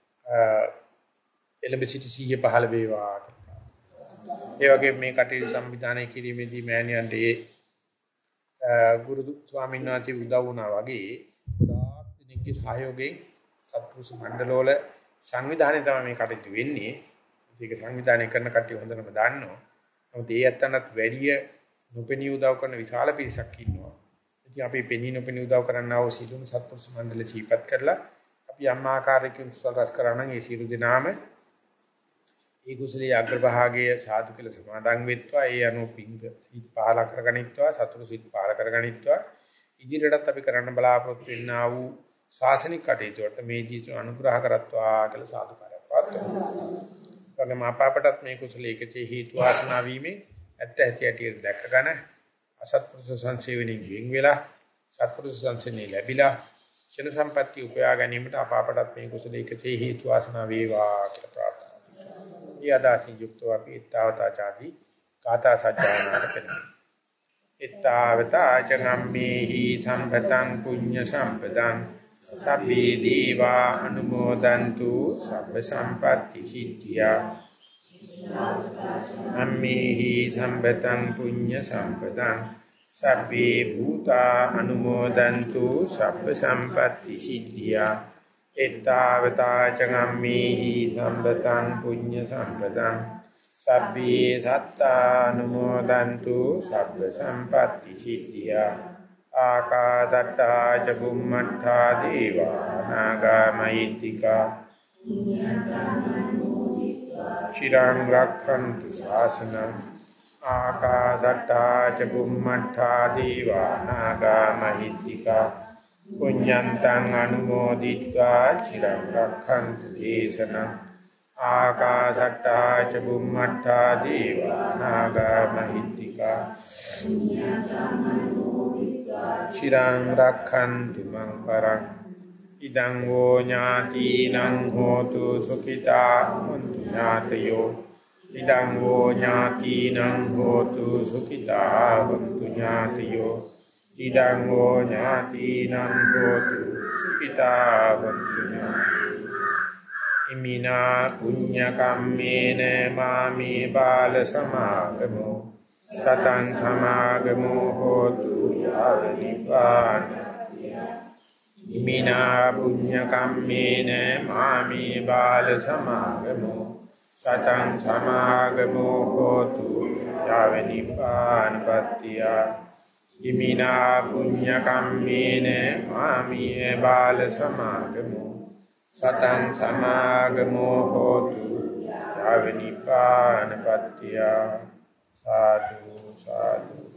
එළඹ සිටි සිහිය පහළ වේවා. ඒ වගේ මේ කටයුතු සංවිධානය කිරීමේදී මෑණියන්ට ගුරු ස්වාමීන් වහන්සේ උදව් වුණා වගේ ගොඩාක් දෙනෙක්ගේ සහයෝගයෙන් සත්පුරුෂ මණ්ඩලවල සංවිධානය තමයි මේ කටයුතු වෙන්නේ. ඒක සංවිධානය කරන කට්ටිය හොඳටම දන්නවා. නමුත් ඒ ඇත්තන්ට වැඩි නොපෙනී උදව් කරන විශාල පිරිසක් ඉන්නවා. ඉතින් අපි පෙනී නොපෙනී උදව් කරන්නා වූ සිළුම සත්පුරුෂ මණ්ඩල සීපත් කරලා අපි අම්මාකාරයකින් සල්රස් කරා නම් ඒ සියලු දෙනාම ඒ කුසලයේ අග්‍රභාගයේ සාදු කියලා සමාදන් වෙත්වා. ඒ අනුව පිංග සීත් පහල කරගනිත්වා. සතුරු සීත් පහල කරගනිත්වා. ඉදිරියටත් අපි කරන්න බලාපොරොත්තු වෙන්නා වූ ශාසනික කටයුතු වලට මේ ජීවිත අනුග්‍රහ කරත්වා කියලා සාදුකාරයක් පාත්තුමු. වගේම අපාපටත් මේ කුසලයේ එකචේ හේතු වාසනා වීමෙන් ඇත්ත ඇති ඇටි දැක්කගෙන අසත්පුරුෂ සංසේවණින් වෙන් වෙලා සත්පුරුෂ සංසේවණිය ලැබිලා ක්ෂණ සම්පatti උපයා ගැනීමට අපාපටත් මේ කුසලයේ එකචේ හේතු වාසනා වේවා කියලා ප්‍රාර්ථනා කරනවා. ඊයදාසින් යුක්තව අපි ඊතාවතාචාති කාතා සජ්ජායනාට පෙරේ. ඊතාවතා චගම්මේහි සම්පතං පුඤ්ඤ සම්පතං සබ්බේ දීවා අනුමෝදන්තු සබ්බ සම්පatti සිද්ධියා. අම්මේහි සම්පතං පුඤ්ඤ සම්පතං සබ්බේ භූතා අනුමෝදන්තු සබ්බ සම්පatti සිද්ධියා. ඊතාවතා චගම්මේහි සම්පතං පුඤ්ඤ සම්පතං සබ්බේ සත්තා අනුමෝදන්තු සබ්බ සම්පatti සිද්ධියා. ආකාසට්ටා ච බුම්මට්ඨා දේවා නාග මහිත්‍තිකා චිරං රක්ඛන්තු ශාසනං. ආකාසට්ටා ච බුම්මට්ඨා දේවා නාග මහිත්‍තිකා පුඤ්ඤන්තං අනුමෝදිत्वा චිරං රක්ඛන්තු දේශනං. ආකාසට්ටා ච බුම්මට්ඨා දේවා නාග මහිත්‍තිකා චිරං රක්ඛන්තු මං පරං. ඉදං වූ ඥාතිනං හෝතු සුඛිතා හොන්තු ඥාතයෝ. ඉදං වූ ඥාතිනං හෝතු සුඛිතා හොන්තු ඥාතයෝ. ඉදං වූ ඥාතිනං හෝතු සුඛිතා හොන්තු ඥාතයෝ. ඉමිනා පුඤ්ඤ කම්මේන මාමේ බාල සමාගමෝ සතං සමාගමෝ හෝතු යාව නිපාතය. ඉමිනා පුඤ්ඤ කම්මේන මාමේ බාල සමාගමෝ සතං සමාගමෝ හෝතු යාව නිපාතය. ඉමිනා පුඤ්ඤ කම්මේන මාමේ බාල සමාගමෝ සතං සමාගමෝ හෝතු යාව නිපාතය. සාදු සාදු